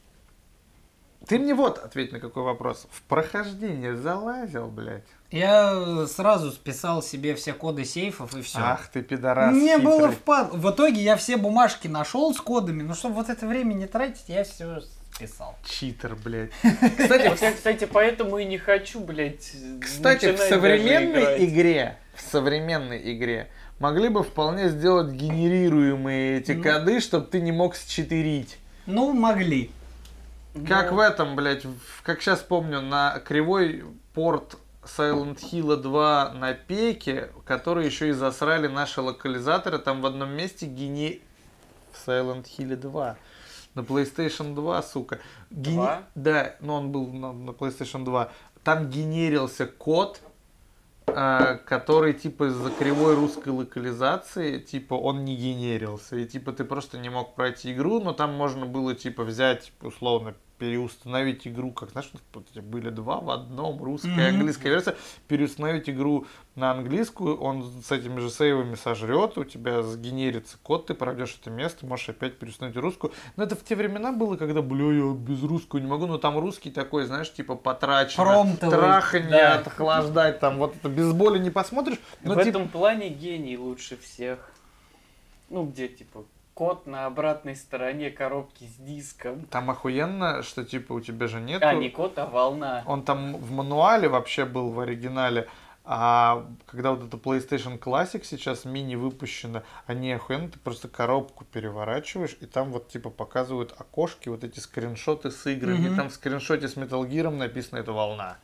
ты мне вот ответь на какой вопрос. В прохождение залазил, блядь? Я сразу списал себе все коды сейфов и все. Ах ты, пидорас Мне было хитрый. впад. В итоге я все бумажки нашел с кодами, но чтобы вот это время не тратить, я все списал. Читер, блядь. Кстати, вот я, кстати, поэтому и не хочу, блядь, Кстати, в начинать даже современной играть. игре, в современной игре могли бы вполне сделать генерируемые эти Ну. коды, чтобы ты не мог считерить. Ну, могли. Как Ну, в этом, блядь, в- как сейчас помню, на кривой порт Silent Hill два на пеке, который еще и засрали наши локализаторы, там в одном месте гене... В Silent Hill два. На PlayStation два, сука. Гене- Два? Да, но он был на, на PlayStation два. Там генерился код, а, который типа из-за кривой русской локализации, типа он не генерился. И типа ты просто не мог пройти игру, но там можно было типа взять, условно, переустановить игру, как знаешь, вот эти были два в одном, русская и Мгм. английская версия, переустановить игру на английскую, он с этими же сейвами сожрет, у тебя сгенерится код, ты пройдешь это место, можешь опять переустановить русскую. Но это в те времена было, когда, бля, я без русского не могу, но там русский такой, знаешь, типа потрачено, Промптовый, траханье, да. отохлаждать, там вот это без боли не посмотришь, но в типа... этом плане гений лучше всех. Ну, где, типа, код на обратной стороне коробки с диском. Там охуенно, что типа у тебя же нету... А, не код, а волна. Он там в мануале вообще был в оригинале, а когда вот это PlayStation Classic сейчас мини выпущено, они охуенно, ты просто коробку переворачиваешь, и там вот типа показывают окошки, вот эти скриншоты с играми, Мгм. и там в скриншоте с Metal Gear написано «это волна».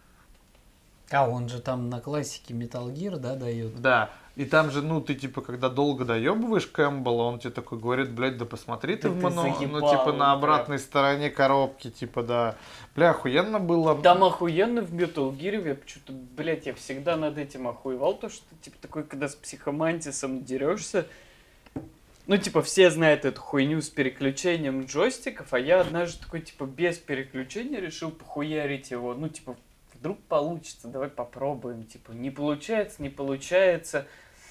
А он же там на классике Metal Gear, да, дает. Да, и там же, ну, ты, типа, когда долго доебываешь Кэмпбелла, он тебе такой говорит, блядь, да посмотри ты Да в ты мануал, ну, заебал, типа, на бля. обратной стороне коробки, типа, да. Бля, охуенно было. Там охуенно в Metal Gear, я почему-то, блядь, я всегда над этим охуевал, то, что, типа, такой, когда с психомантисом дерешься, ну, типа, все знают эту хуйню с переключением джойстиков, а я однажды такой, типа, без переключения решил похуярить его, ну, типа, вдруг получится, давай попробуем, типа, не получается, не получается.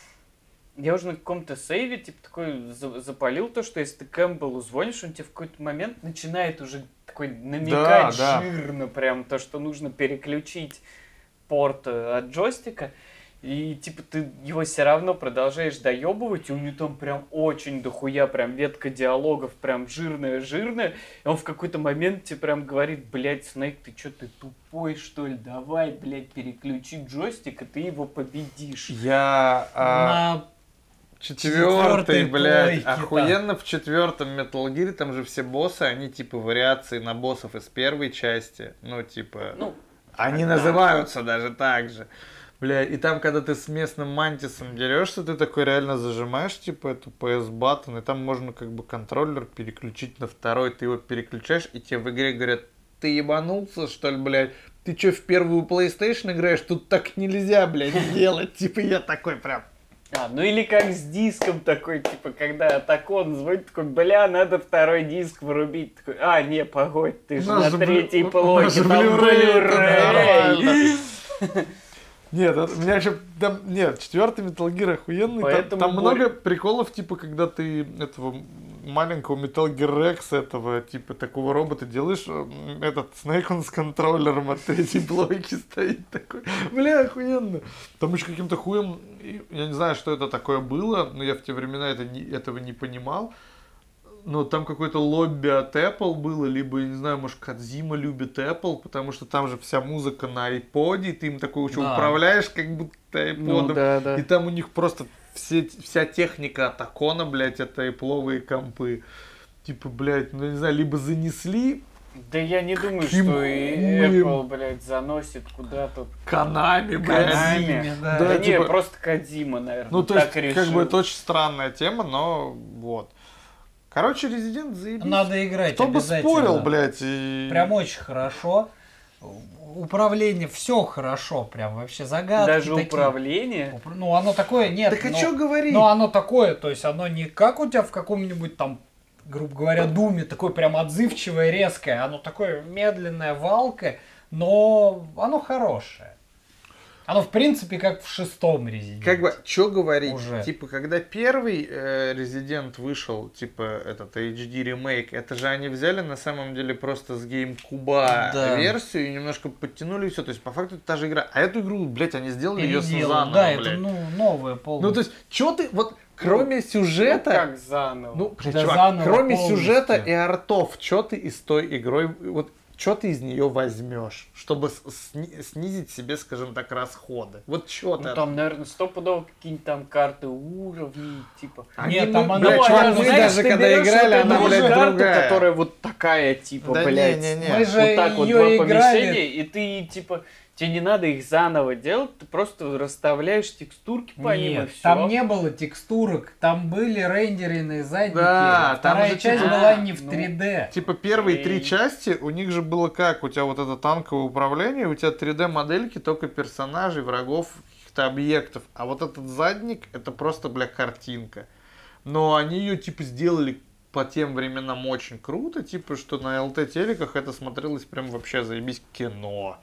Я уже на каком-то сейве, типа, такой за- запалил то, что если ты Кэмпбеллу звонишь, он тебе в какой-то момент начинает уже такой намекать Да, да. жирно прям, то, что нужно переключить порт э, от джойстика, и, типа, ты его все равно продолжаешь доебывать, и у него там прям очень дохуя, прям ветка диалогов, прям жирная-жирная, и он в какой-то момент тебе прям говорит, блядь, Снейк, ты что, ты тупой, что ли? Давай, блядь, переключи джойстик, и ты его победишь. Я... а, На Четвертый, четвёртой блядь, плойке, да. охуенно в четвертом Metal Gear, там же все боссы, они типа вариации на боссов из первой части, ну типа, Ну, они да. называются даже так же. Бля, и там, когда ты с местным мантисом дерешься, ты такой реально зажимаешь, типа, эту пи эс-баттон, и там можно как бы контроллер переключить на второй, ты его переключаешь, и тебе в игре говорят, ты ебанулся, что ли, блядь? Ты чё, в первую PlayStation играешь? Тут так нельзя, блядь, делать. Типа, я такой прям... А, ну или как с диском такой, типа, когда атакон звонит, такой, бля, надо второй диск вырубить. Такой, а, не, погодь, ты же У нас на же третьей блю- у плойке, нас же там Blu-ray, это Blu-ray. нормально. Нет, это- у меня еще там, нет, четвертый Metal Gear охуенный. Там- Поэтому Там, Боря- много приколов, типа, когда ты этого маленького Metal Gear Rex, этого, типа, такого робота делаешь, м, этот Snake он с контроллером от третьей плойки стоит такой. Бля, охуенно. Там еще каким-то хуем, и я не знаю, что это такое было, но я в те времена это не- этого не понимал. Но там какое-то лобби от Apple было, либо, я не знаю, может, Кодзима любит Apple, потому что там же вся музыка на iPod, и ты им такой еще Да. управляешь, как будто iPod. Ну, да, да. И там у них просто все, вся техника от Акона, блядь, это Apple-овые компы. Типа, блядь, ну, я не знаю, либо занесли Да я не думаю, Каким что и хуем? Apple, блядь, заносит куда-то. Конами, блядь. Кодзиме. Кодзиме, да. Да, Да, не, типа- просто Кодзима, наверное, Ну, то есть, так решил. как бы, это очень странная тема, но вот. Короче, Resident заебись. Надо играть Кто бы обязательно. спорил, блядь, и... Прям очень хорошо. Управление, все хорошо, прям вообще загадки Даже такие. управление. Упр- Ну, оно такое, нет. Так а но- чё говорить? Но оно такое, то есть оно не как у тебя в каком-нибудь там, грубо говоря, Думе, такое прям отзывчивое, резкое. Оно такое медленное, валкое, но оно хорошее. Оно, в принципе, как в шестом Резиденте. Как бы, что говорить, Уже. типа, когда первый э, Resident вышел, типа, этот эйч ди ремейк, это же они взяли, на самом деле, просто с GameCube Да. версию и немножко подтянули и все, то есть, по факту, это та же игра. А эту игру, блядь, они сделали ее Переделал. заново, Да, блядь. это ну, новое полностью. Ну, то есть, что ты, вот, кроме сюжета... Ну, как заново. Ну, блядь, Да чувак, заново кроме полностью. сюжета и артов, что ты из той игрой, вот, что ты из нее возьмешь, чтобы с- сни- снизить себе, скажем так, расходы? Вот что ты? Ну, там, наверное, стопудово какие-нибудь там карты уровней, типа. Они, Нет, мы, там она- блядь, Ну, чувак, она, мы знаешь, даже ты когда берешь играли, вот эту она, вот блядь, карту, другая. которая вот такая, типа, Да блядь. не-не-не. Мы же Вот так вот её два играли. помещения, и ты, типа, тебе не надо их заново делать, ты просто расставляешь текстурки по ним и Нет, все. там не было текстурок, там были рендеренные задники. Да, там Вторая же часть типа- была А, не в ну. три дэ. Типа первые Эй. три части, у них же было как? У тебя вот это танковое управление, у тебя три дэ модельки, только персонажей, врагов, каких-то объектов. А вот этот задник, это просто, бля, картинка. Но они ее, типа, сделали по тем временам очень круто, типа, что на эл тэ телеках это смотрелось прям вообще заебись кино.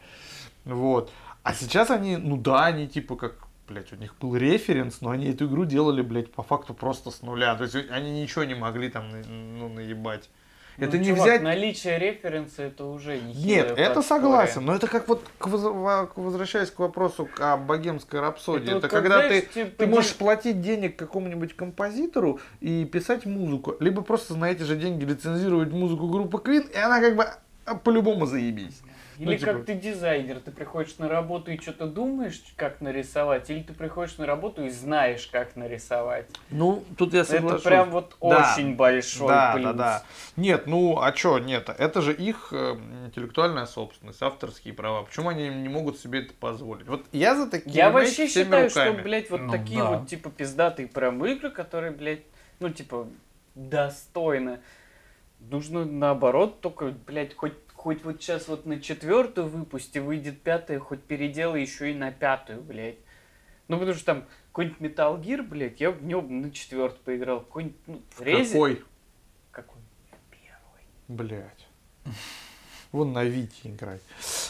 Вот. А сейчас они, ну да, они типа как, блядь, у них был референс, но они эту игру делали, блядь, по факту просто с нуля. То есть они ничего не могли там, на- ну, наебать. Ну, Это не чувак, взять... наличие референса это уже не Нет, это согласен, но это как вот, к воз- во- к- возвращаясь к вопросу к- о богемской рапсодии, это, Это вот как, когда знаешь, ты, типа ты ди- можешь платить денег какому-нибудь композитору и писать музыку, либо просто на эти же деньги лицензировать музыку группы Queen, и она как бы а, по-любому заебись. Или Ну, типа- как ты дизайнер, ты приходишь на работу и что-то думаешь, как нарисовать, или ты приходишь на работу и знаешь, как нарисовать. Ну, тут я Это прям вот Да. очень большой Да, плюс. да, да. Нет, ну а чё, нет, это же их э, интеллектуальная собственность, авторские права. Почему они не могут себе это позволить? Вот я за такие Я ремейки вообще всеми считаю, руками. что, блядь, вот Ну такие да. вот, типа, пиздатые прям игры, которые, блядь, ну, типа, достойно. Нужно наоборот, только, блядь, хоть, хоть вот сейчас вот на четвертую выпусти, выйдет пятая, хоть переделай еще и на пятую, блядь. Ну, потому что там какой-нибудь Metal Gear, блядь, я в нем на четвертую поиграл. Какой-нибудь, ну, Rezi- Какой? Какой? Первый. Блять. Вон на Вите играть.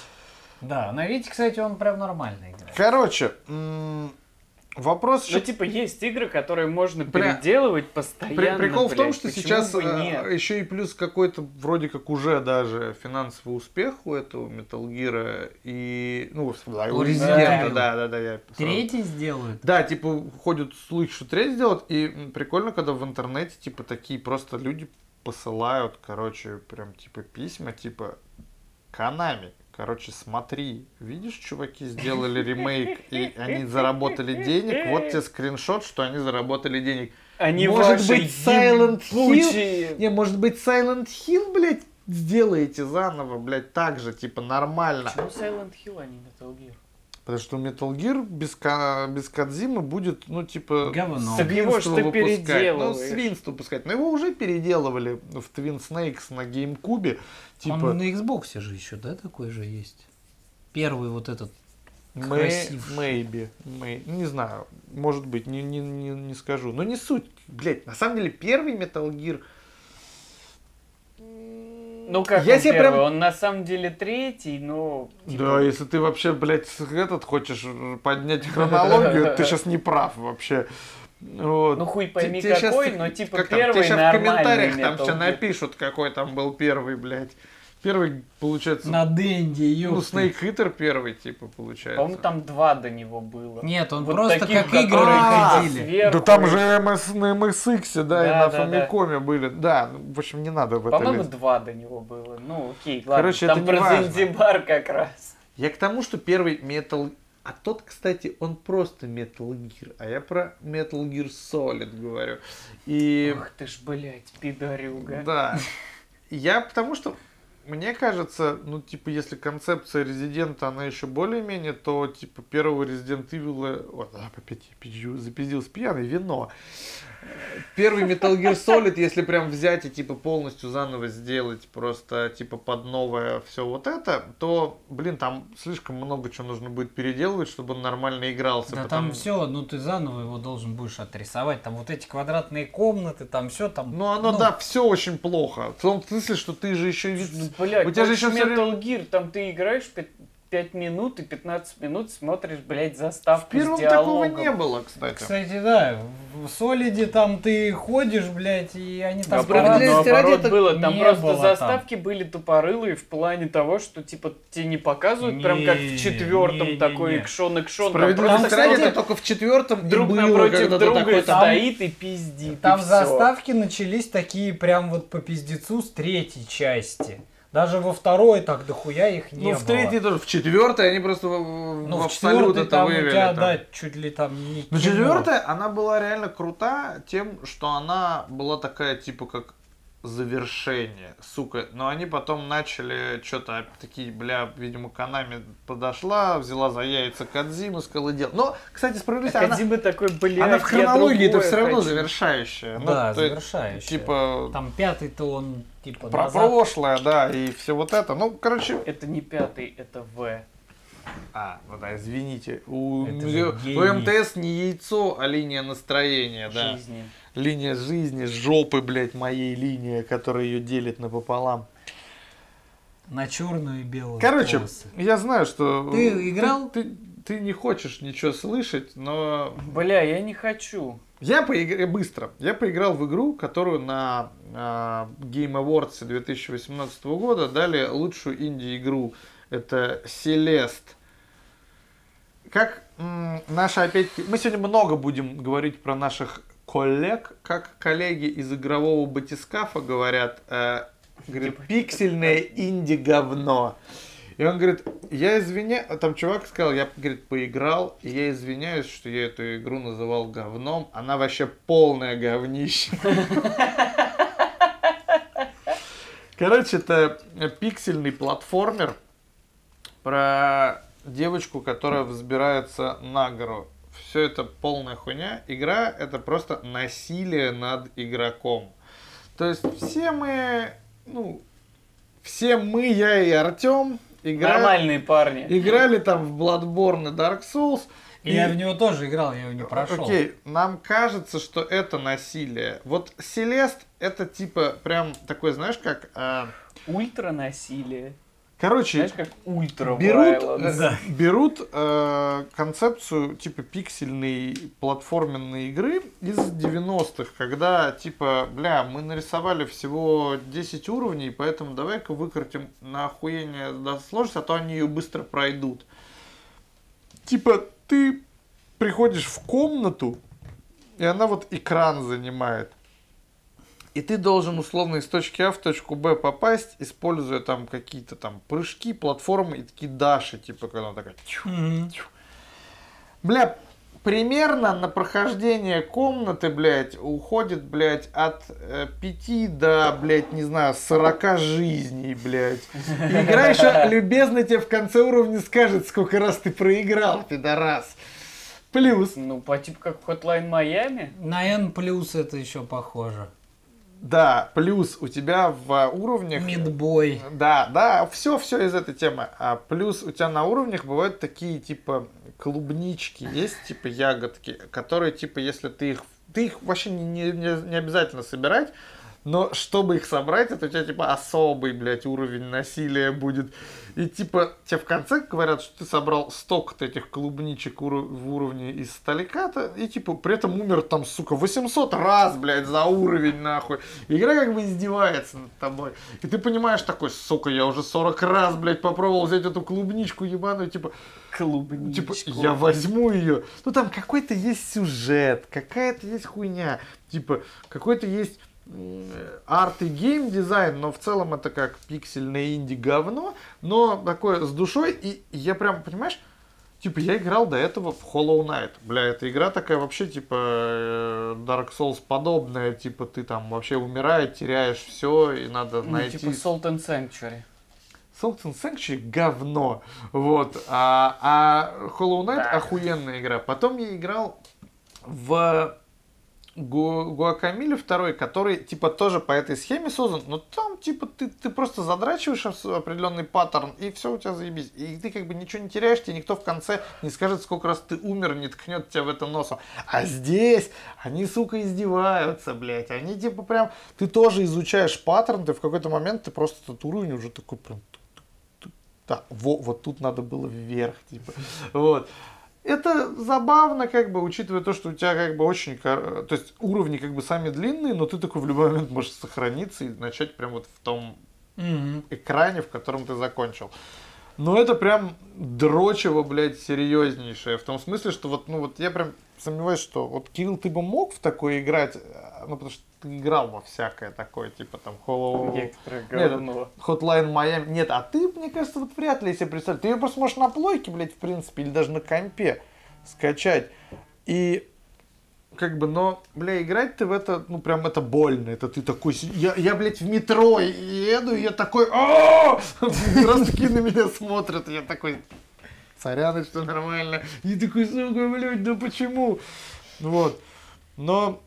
Да, на Вите, кстати, он прям нормально играет. Короче, м, вопрос... Ну, что- типа, есть игры, которые можно Бля, переделывать При- постоянно, Прикол в том, блядь. что Почему сейчас бы нет? еще и плюс какой-то вроде как уже даже финансовый успех у этого Metal Gear и ну у У Резидента, Resident. да, да, да, я сразу- Третий сделают. Да, типа ходят слухи, что третий сделают, и м, прикольно, когда в интернете типа такие просто люди посылают, короче, прям типа письма, типа Konami. Короче, смотри, видишь, чуваки сделали ремейк, и они заработали денег, вот тебе скриншот, что они заработали денег. Они Может ваши быть, Silent Hill? ебучие. Не, может быть, Silent Hill, блядь, сделаете заново, блядь, так же, типа, нормально. Почему Silent Hill, а не Metal Gear? Потому что Metal Gear без, Ка- без Кодзимы будет, ну, типа, Говно. Так его ж свинство ты выпускать. Ну, переделываешь. свинство пускать. Но его уже переделывали в Twin Snakes на GameCube. Типа, Он на Xbox же еще, да, такой же есть? Первый вот этот Красив. Maybe. May- Не знаю. Может быть, не, не, не, не скажу. Но не суть. Блять, на самом деле первый Metal Gear... Ну как Я он себе первый? прям- Он на самом деле третий, но... типа, Да, если ты вообще, блядь, с- этот хочешь поднять хронологию, ты сейчас не прав вообще. Вот. Ну хуй пойми Те- те щас какой, ты- но типа как там, первый тебе щас в нормальный комментариях там Metal все Gear. напишут, какой там был первый, блядь. Первый, получается, На Денде, ну, ёпта. Snake Eater первый, типа, получается. По-моему, там два до него было. Нет, он Вот просто таких, как игры которые выходили. сверху. Да там же эм эс, на эм эс икс, да, и Да, на да, Фамикоме были. Да, ну, в общем, не надо в это По-моему, лезть. два до него было. Ну, окей, ладно. Короче, там это про не важно. Занзибар как раз. Я к тому, что первый Metal... А тот, кстати, он просто Metal Gear, а я про Metal Gear Solid говорю. И... Ох ты ж, блядь, пидорюга. Да. Я потому что, мне кажется, ну, типа, если концепция Резидента, она еще более-менее, то, типа, первого Resident Evil... Вот, опять я пизжу, запиздил с пьяной, вино. Первый Metal Gear Solid, если прям взять и, типа, полностью заново сделать, просто, типа, под новое все вот это, то, блин, там слишком много чего нужно будет переделывать, чтобы он нормально игрался. Да потому- там все, ну ты заново его должен будешь отрисовать. Там вот эти квадратные комнаты, там все там. Ну, оно, да, все очень плохо. В том смысле, что ты же еще и... Ну, блядь, У тебя же тот еще всё Metal Gear, там ты играешь пять минут и пятнадцать минут смотришь, блядь, В заставку первом с такого диалогом. не было, кстати. Кстати, да, в Солиде там ты ходишь, блядь, и они там А Справедливости наоборот ради, это было, там не просто было там. заставки были тупорылые в плане того, что типа тебе не показывают прям как в Не, четвертом не, не, такой не. экшон экшон. Справедливости Там, ради, кстати, это только в четвертом друг и было, напротив когда ты друга такой, там, стоит и пиздит. Там и всё. заставки начались такие прям вот по пиздецу с третьей части. Даже во второй так дохуя их не Ну, было. в третьей тоже, в четвертой они просто в, Ну, в в абсолют четвертой это там у вывели. тебя, там. да, чуть ли там не Но кино. четвертая, она была реально крута тем, что она была такая, типа, как завершение, сука. Но они потом начали что-то такие, бля, видимо, Konami подошла, взяла за яйца Кодзиму, сказала дело. Но, кстати, справедливости, А она, Кодзима такой, блядь, она в я хронологии это другое все равно хочу. завершающая. Ну, Да, то есть, завершающая. Типа, Там пятый-то он, типа, про назад. прошлое, да, и все вот это. Ну, короче, Это не пятый, это В. А, ну да, извините. У, Это же у гений. МТС не яйцо, а линия настроения, да. Жизни. Линия жизни, жопы, блядь, моей линии, которая ее делит напополам. На черную и белую. Короче, полосы. я знаю, что... Ты играл? Ты, ты, ты не хочешь ничего слышать, но... Бля, я не хочу. Я поиграл быстро. Я поиграл в игру, которую на а, Game Awards две тысячи восемнадцатого года дали лучшую инди-игру. Это Celeste. Как м, наша, опять-таки, мы сегодня много будем говорить про наших коллег, как коллеги из игрового батискафа говорят, э, говорят, пиксельное инди-говно. И он говорит, я извиняюсь, там чувак сказал, я, говорит, поиграл, и я извиняюсь, что я эту игру называл говном, она вообще полное говнище. Короче, это пиксельный платформер про девочку, которая взбирается на гору. Все это полная хуйня. Игра — это просто насилие над игроком. То есть все мы, ну, все мы, я и Артем, играли, Нормальные парни. играли там в Bloodborne и Dark Souls. И- Я в него тоже играл, я его не прошел. Окей, нам кажется, что это насилие. Вот Celeste это типа прям такой, знаешь, как... а, Ультра насилие. короче, Знаешь, как ультра берут, violence. э, Да. берут э, концепцию типа пиксельной платформенной игры из девяностых, когда типа, бля, мы нарисовали всего десять уровней, поэтому давай-ка выкрутим на охуение до сложности, а то они ее быстро пройдут. Типа, ты приходишь в комнату, и она вот экран занимает. И ты должен условно из точки А в точку Б попасть, используя там какие-то там прыжки, платформы и такие даши, типа, когда она такая... тю, Мгм. тю. Бля, примерно на прохождение комнаты, блядь, уходит, блядь, от э, пяти до, блядь, не знаю, сорока жизней, блядь. И игра еще любезно тебе в конце уровня скажет, сколько раз ты проиграл, пидорас. Плюс. Ну, по типу как в Hotline Miami. На N плюс это еще похоже. Да, плюс у тебя в уровнях... Мидбой. Да, да, все-все из этой темы. А плюс у тебя на уровнях бывают такие, типа, клубнички, есть, типа, ягодки, которые, типа, если ты их... Ты их вообще не, не, не обязательно собирать, но чтобы их собрать, это у тебя, типа, особый, блядь, уровень насилия будет. И, типа, тебе в конце говорят, что ты собрал столько-то этих клубничек ур- в уровне из сталиката, и, типа, при этом умер там, сука, восемьсот раз, блядь, за уровень, нахуй. Игра как бы издевается над тобой. И ты понимаешь такой, сука, я уже сорок раз, блядь, попробовал взять эту клубничку ебаную, типа... Клубничку. Типа, я возьму ее. Ну, там какой-то есть сюжет, какая-то есть хуйня. Типа, какой-то есть... арт и геймдизайн, но в целом это как пиксельное инди говно, но такое с душой, и я прям, понимаешь, типа я играл до этого в Hollow Knight, бля, эта игра такая вообще типа Dark Souls подобная, типа ты там вообще умираешь, теряешь все, и надо Ну, найти... типа Salt and Sanctuary. Salt and Sanctuary говно, вот, а, а Hollow Knight Да. охуенная игра. Потом я играл в Гуакамиле второй, который типа тоже по этой схеме создан, но там типа ты, ты просто задрачиваешь определенный паттерн, и все у тебя заебись. И ты как бы ничего не теряешь, тебе никто в конце не скажет, сколько раз ты умер, не ткнет тебя в это носом. А здесь они, сука, издеваются, блядь. Они типа прям, ты тоже изучаешь паттерн, ты в какой-то момент ты просто этот уровень уже такой прям... Так, во, вот тут надо было вверх, типа. Вот. Это забавно, как бы, учитывая то, что у тебя как бы очень... То есть уровни как бы сами длинные, но ты такой в любой момент можешь сохраниться и начать прям вот в том mm-hmm. экране, в котором ты закончил. Но это прям дрочево, блядь, серьезнейшее. В том смысле, что вот, ну вот я прям сомневаюсь, что вот, Кирилл, ты бы мог в такое играть, ну потому что ты играл во всякое такое, типа там Hollow... Некоторые Нет, говно. Hotline Miami. Нет, а ты, мне кажется, вот вряд ли себе представить. Ты ее просто можешь на плойке, блядь, в принципе, или даже на компе скачать. И как бы, но, бля, играть ты в это, ну, прям это больно. Это ты такой, я, я блядь, в метро еду, и я такой, ааа! Раз такие на меня смотрят, и я такой, сорян, что нормально. И такой, сука, блядь, да почему? Вот. Но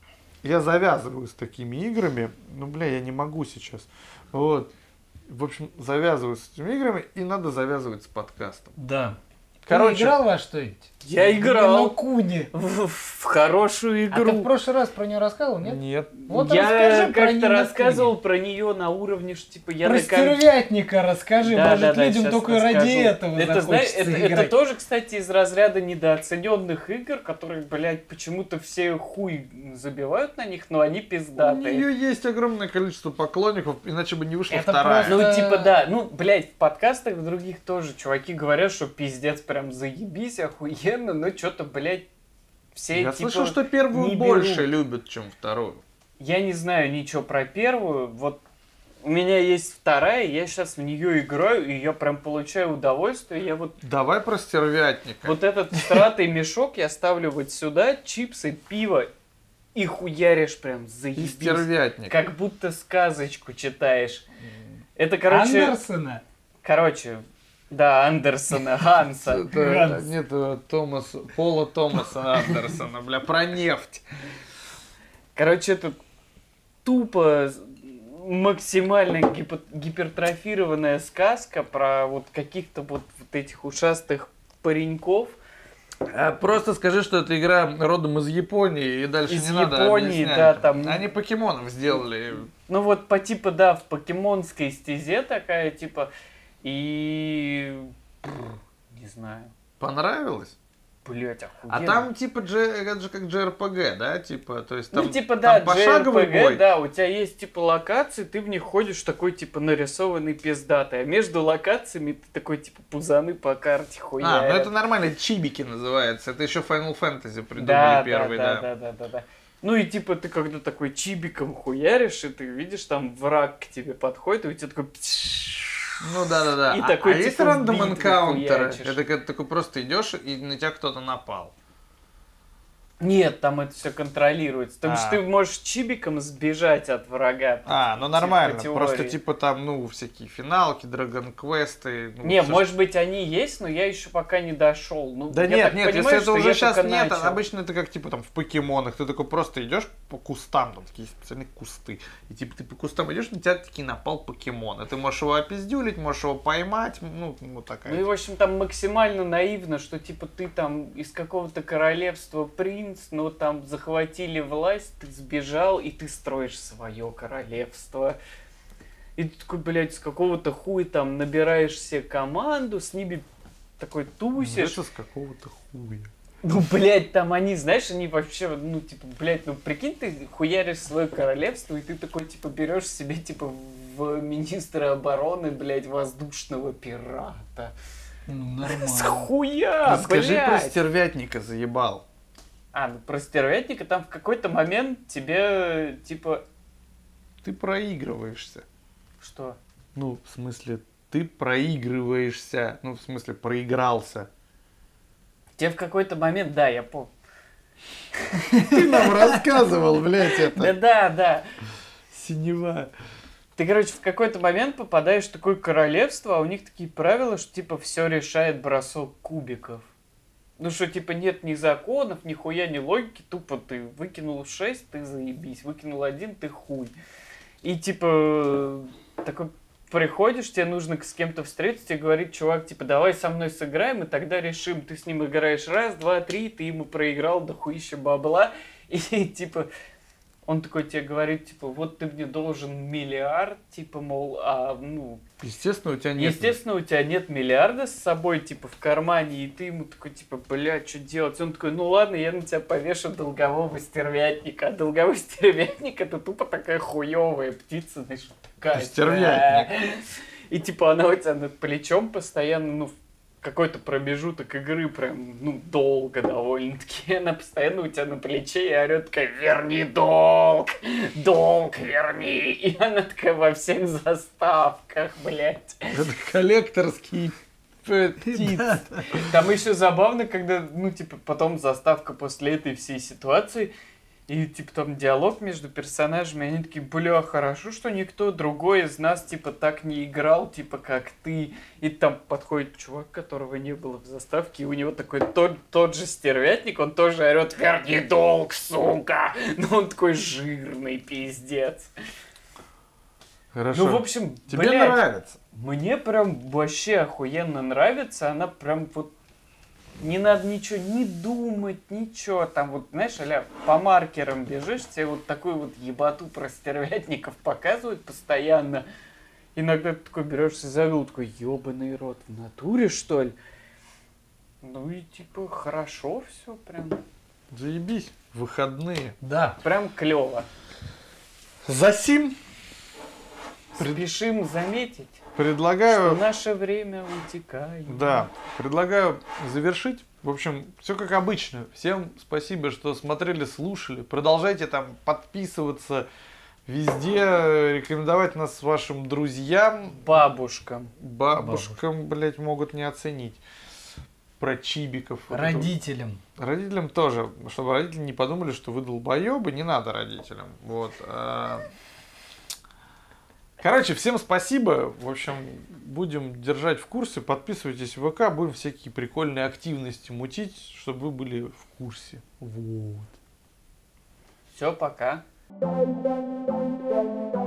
я завязываю с такими играми. Ну, бля, я не могу сейчас. Вот. В общем, завязываю с этими играми, и надо завязывать с подкастом. Да. Короче, Ты играл во что-нибудь? Я играл. На Куне. В, в хорошую игру. А ты в прошлый раз про нее рассказывал, нет? Нет. Вот я расскажи про как-то неё на рассказывал Куне. про нее на уровне, что типа я Про на ком- стервятника расскажи, Да, может да, да, людям щас только расскажу. ради этого это, знаешь, захочется это, это играть. тоже, кстати, из разряда недооцененных игр, которые, блядь, почему-то все хуй забивают на них, но они У пиздатые. нее есть огромное количество поклонников, иначе бы не вышла Это вторая. просто- Ну, типа, да. Ну, блядь, в подкастах в других тоже чуваки говорят, что пиздец прям заебись, охуенно, но что-то, блядь, все Я типа... слышал, что первую не больше берут. любят, чем вторую. Я не знаю ничего про первую, вот у меня есть вторая, я сейчас в нее играю, и я прям получаю удовольствие, я вот... Давай про стервятника. Вот этот стратый мешок я ставлю вот сюда, чипсы, пиво, и хуяришь прям И заебись. стервятник. Как будто сказочку читаешь. Это, короче... Андерсона? Короче, да, Андерсона, Ханса. Это- Ганс. Нет, э, Томас, Пола Томаса Андерсона, бля, про нефть. Короче, это тупо максимально гипо- гипертрофированная сказка про вот каких-то вот, вот этих ушастых пареньков. А, Просто скажи, что это игра родом из Японии, и дальше Из не надо Японии, объяснять. да, там- Они покемонов сделали. Ну вот по типа, да, в покемонской стезе такая, типа, и... Не знаю. Понравилось? Блять, охуенно. А там типа Дж- это же как джей ар пи джи, да, типа, то есть там, ну, типа, да, там пошаговый джей ар пи джи, бой. да, у тебя есть, типа, локации, ты в них ходишь такой, типа, нарисованный пиздатый, а между локациями ты такой, типа, пузаны по карте хуярят. А, ну это нормально, чибики называется, это еще Final Fantasy придумали да, первый, да, да. да, да, да, да. Ну и типа ты когда такой чибиком хуяришь, и ты видишь, там враг к тебе подходит, и у тебя такой... Ну да, да, да. И а, такой, а есть типа, в рандом битву энкаунтеры? хуячишь. Это когда ты такой просто идешь, и на тебя кто-то напал. Нет, там это все контролируется. Потому А. что ты можешь чибиком сбежать от врага. А, ну Типа, нормально. по теории. Просто типа там, ну, всякие финалки, драгон-квесты. Ну, Не, всё, может быть, они есть, но я еще пока не дошел. Ну, Да я нет, так нет, понимаю, если это что уже я сейчас только нет, начал. обычно это как типа там в покемонах, ты такой просто идешь, по кустам, там такие специальные кусты. И типа ты по кустам идешь, на тебя таки напал покемон. И ты можешь его опиздюлить, можешь его поймать, ну, ну такая. Ну и, в общем, там максимально наивно, что, типа, ты там из какого-то королевства принц, но там захватили власть, ты сбежал, и ты строишь свое королевство. И ты такой, блядь, с какого-то хуя там набираешь себе команду, с ними такой тусишь. Это с какого-то хуя. Ну, блядь, там они, знаешь, они вообще, ну, типа, блядь, ну, прикинь, ты хуяришь свое королевство, и ты такой, типа, берешь себе, типа, в министра обороны, блядь, воздушного пирата. Ну, нормально. С хуя, Расскажи блядь! про стервятника, заебал. А, ну, про стервятника там в какой-то момент тебе, типа, Ты проигрываешься. что? Ну, в смысле, ты проигрываешься. Ну, в смысле, проигрался. Тебе в какой-то момент, да, я помню. Ты нам рассказывал, блядь, это. Да-да, да. Синева. Ты, короче, в какой-то момент попадаешь в такое королевство, а у них такие правила, что, типа, все решает бросок кубиков. Ну, что, типа, нет ни законов, ни хуя, ни логики, тупо ты выкинул шесть, ты заебись, выкинул один, ты хуй. И, типа, такой приходишь, тебе нужно с кем-то встретиться, тебе говорит чувак, типа, давай со мной сыграем, и тогда решим. Ты с ним играешь раз, два, три, ты ему проиграл до хуища бабла, и, типа, он такой тебе говорит, типа, вот ты мне должен миллиард, типа, мол, а, ну... Естественно, у тебя нет. Естественно, у тебя нет миллиарда с собой, типа, в кармане, и ты ему такой, типа, бля, что делать? Он такой, ну ладно, я на тебя повешу долгового стервятника. А долговой стервятник — это тупо такая хуевая птица, знаешь, такая. Стервятник. И, типа, она у тебя над плечом постоянно, ну, какой-то промежуток игры прям, ну, долго довольно-таки. Она постоянно у тебя на плече и орет такая, верни долг, долг верни. И она такая во всех заставках, блядь. Это коллекторский птиц. Там еще забавно, когда, ну, типа, потом заставка после этой всей ситуации, и, типа, там диалог между персонажами, они такие, бля, хорошо, что никто другой из нас, типа, так не играл, типа, как ты. И там подходит чувак, которого не было в заставке, и у него такой тот, тот же стервятник, он тоже орет, верни долг, сука! Но он такой жирный, пиздец. Хорошо. Ну, в общем, Тебе блядь, нравится? мне прям вообще охуенно нравится, она прям вот не надо ничего не думать, ничего. Там вот, знаешь, аля, по маркерам бежишь, тебе вот такую вот ебату про стервятников показывают постоянно. Иногда ты такой берешься за голову, такой, ебаный рот, в натуре, что ли? Ну и типа хорошо все прям. Заебись. Выходные. Да. Прям клево. Засим Спешим заметить, предлагаю... что наше время утекает. Да, предлагаю завершить. В общем, все как обычно. Всем спасибо, что смотрели, слушали. Продолжайте там подписываться везде, рекомендовать нас вашим друзьям. Бабушкам. Бабушкам, блять, могут не оценить. Про чибиков. Вот это. Родителям. Родителям тоже. Чтобы родители не подумали, что вы долбоебы, не надо родителям. Вот. а. Короче, всем спасибо. В общем, будем держать в курсе. Подписывайтесь в ВК. Будем всякие прикольные активности мутить, чтобы вы были в курсе. Вот. Все, пока.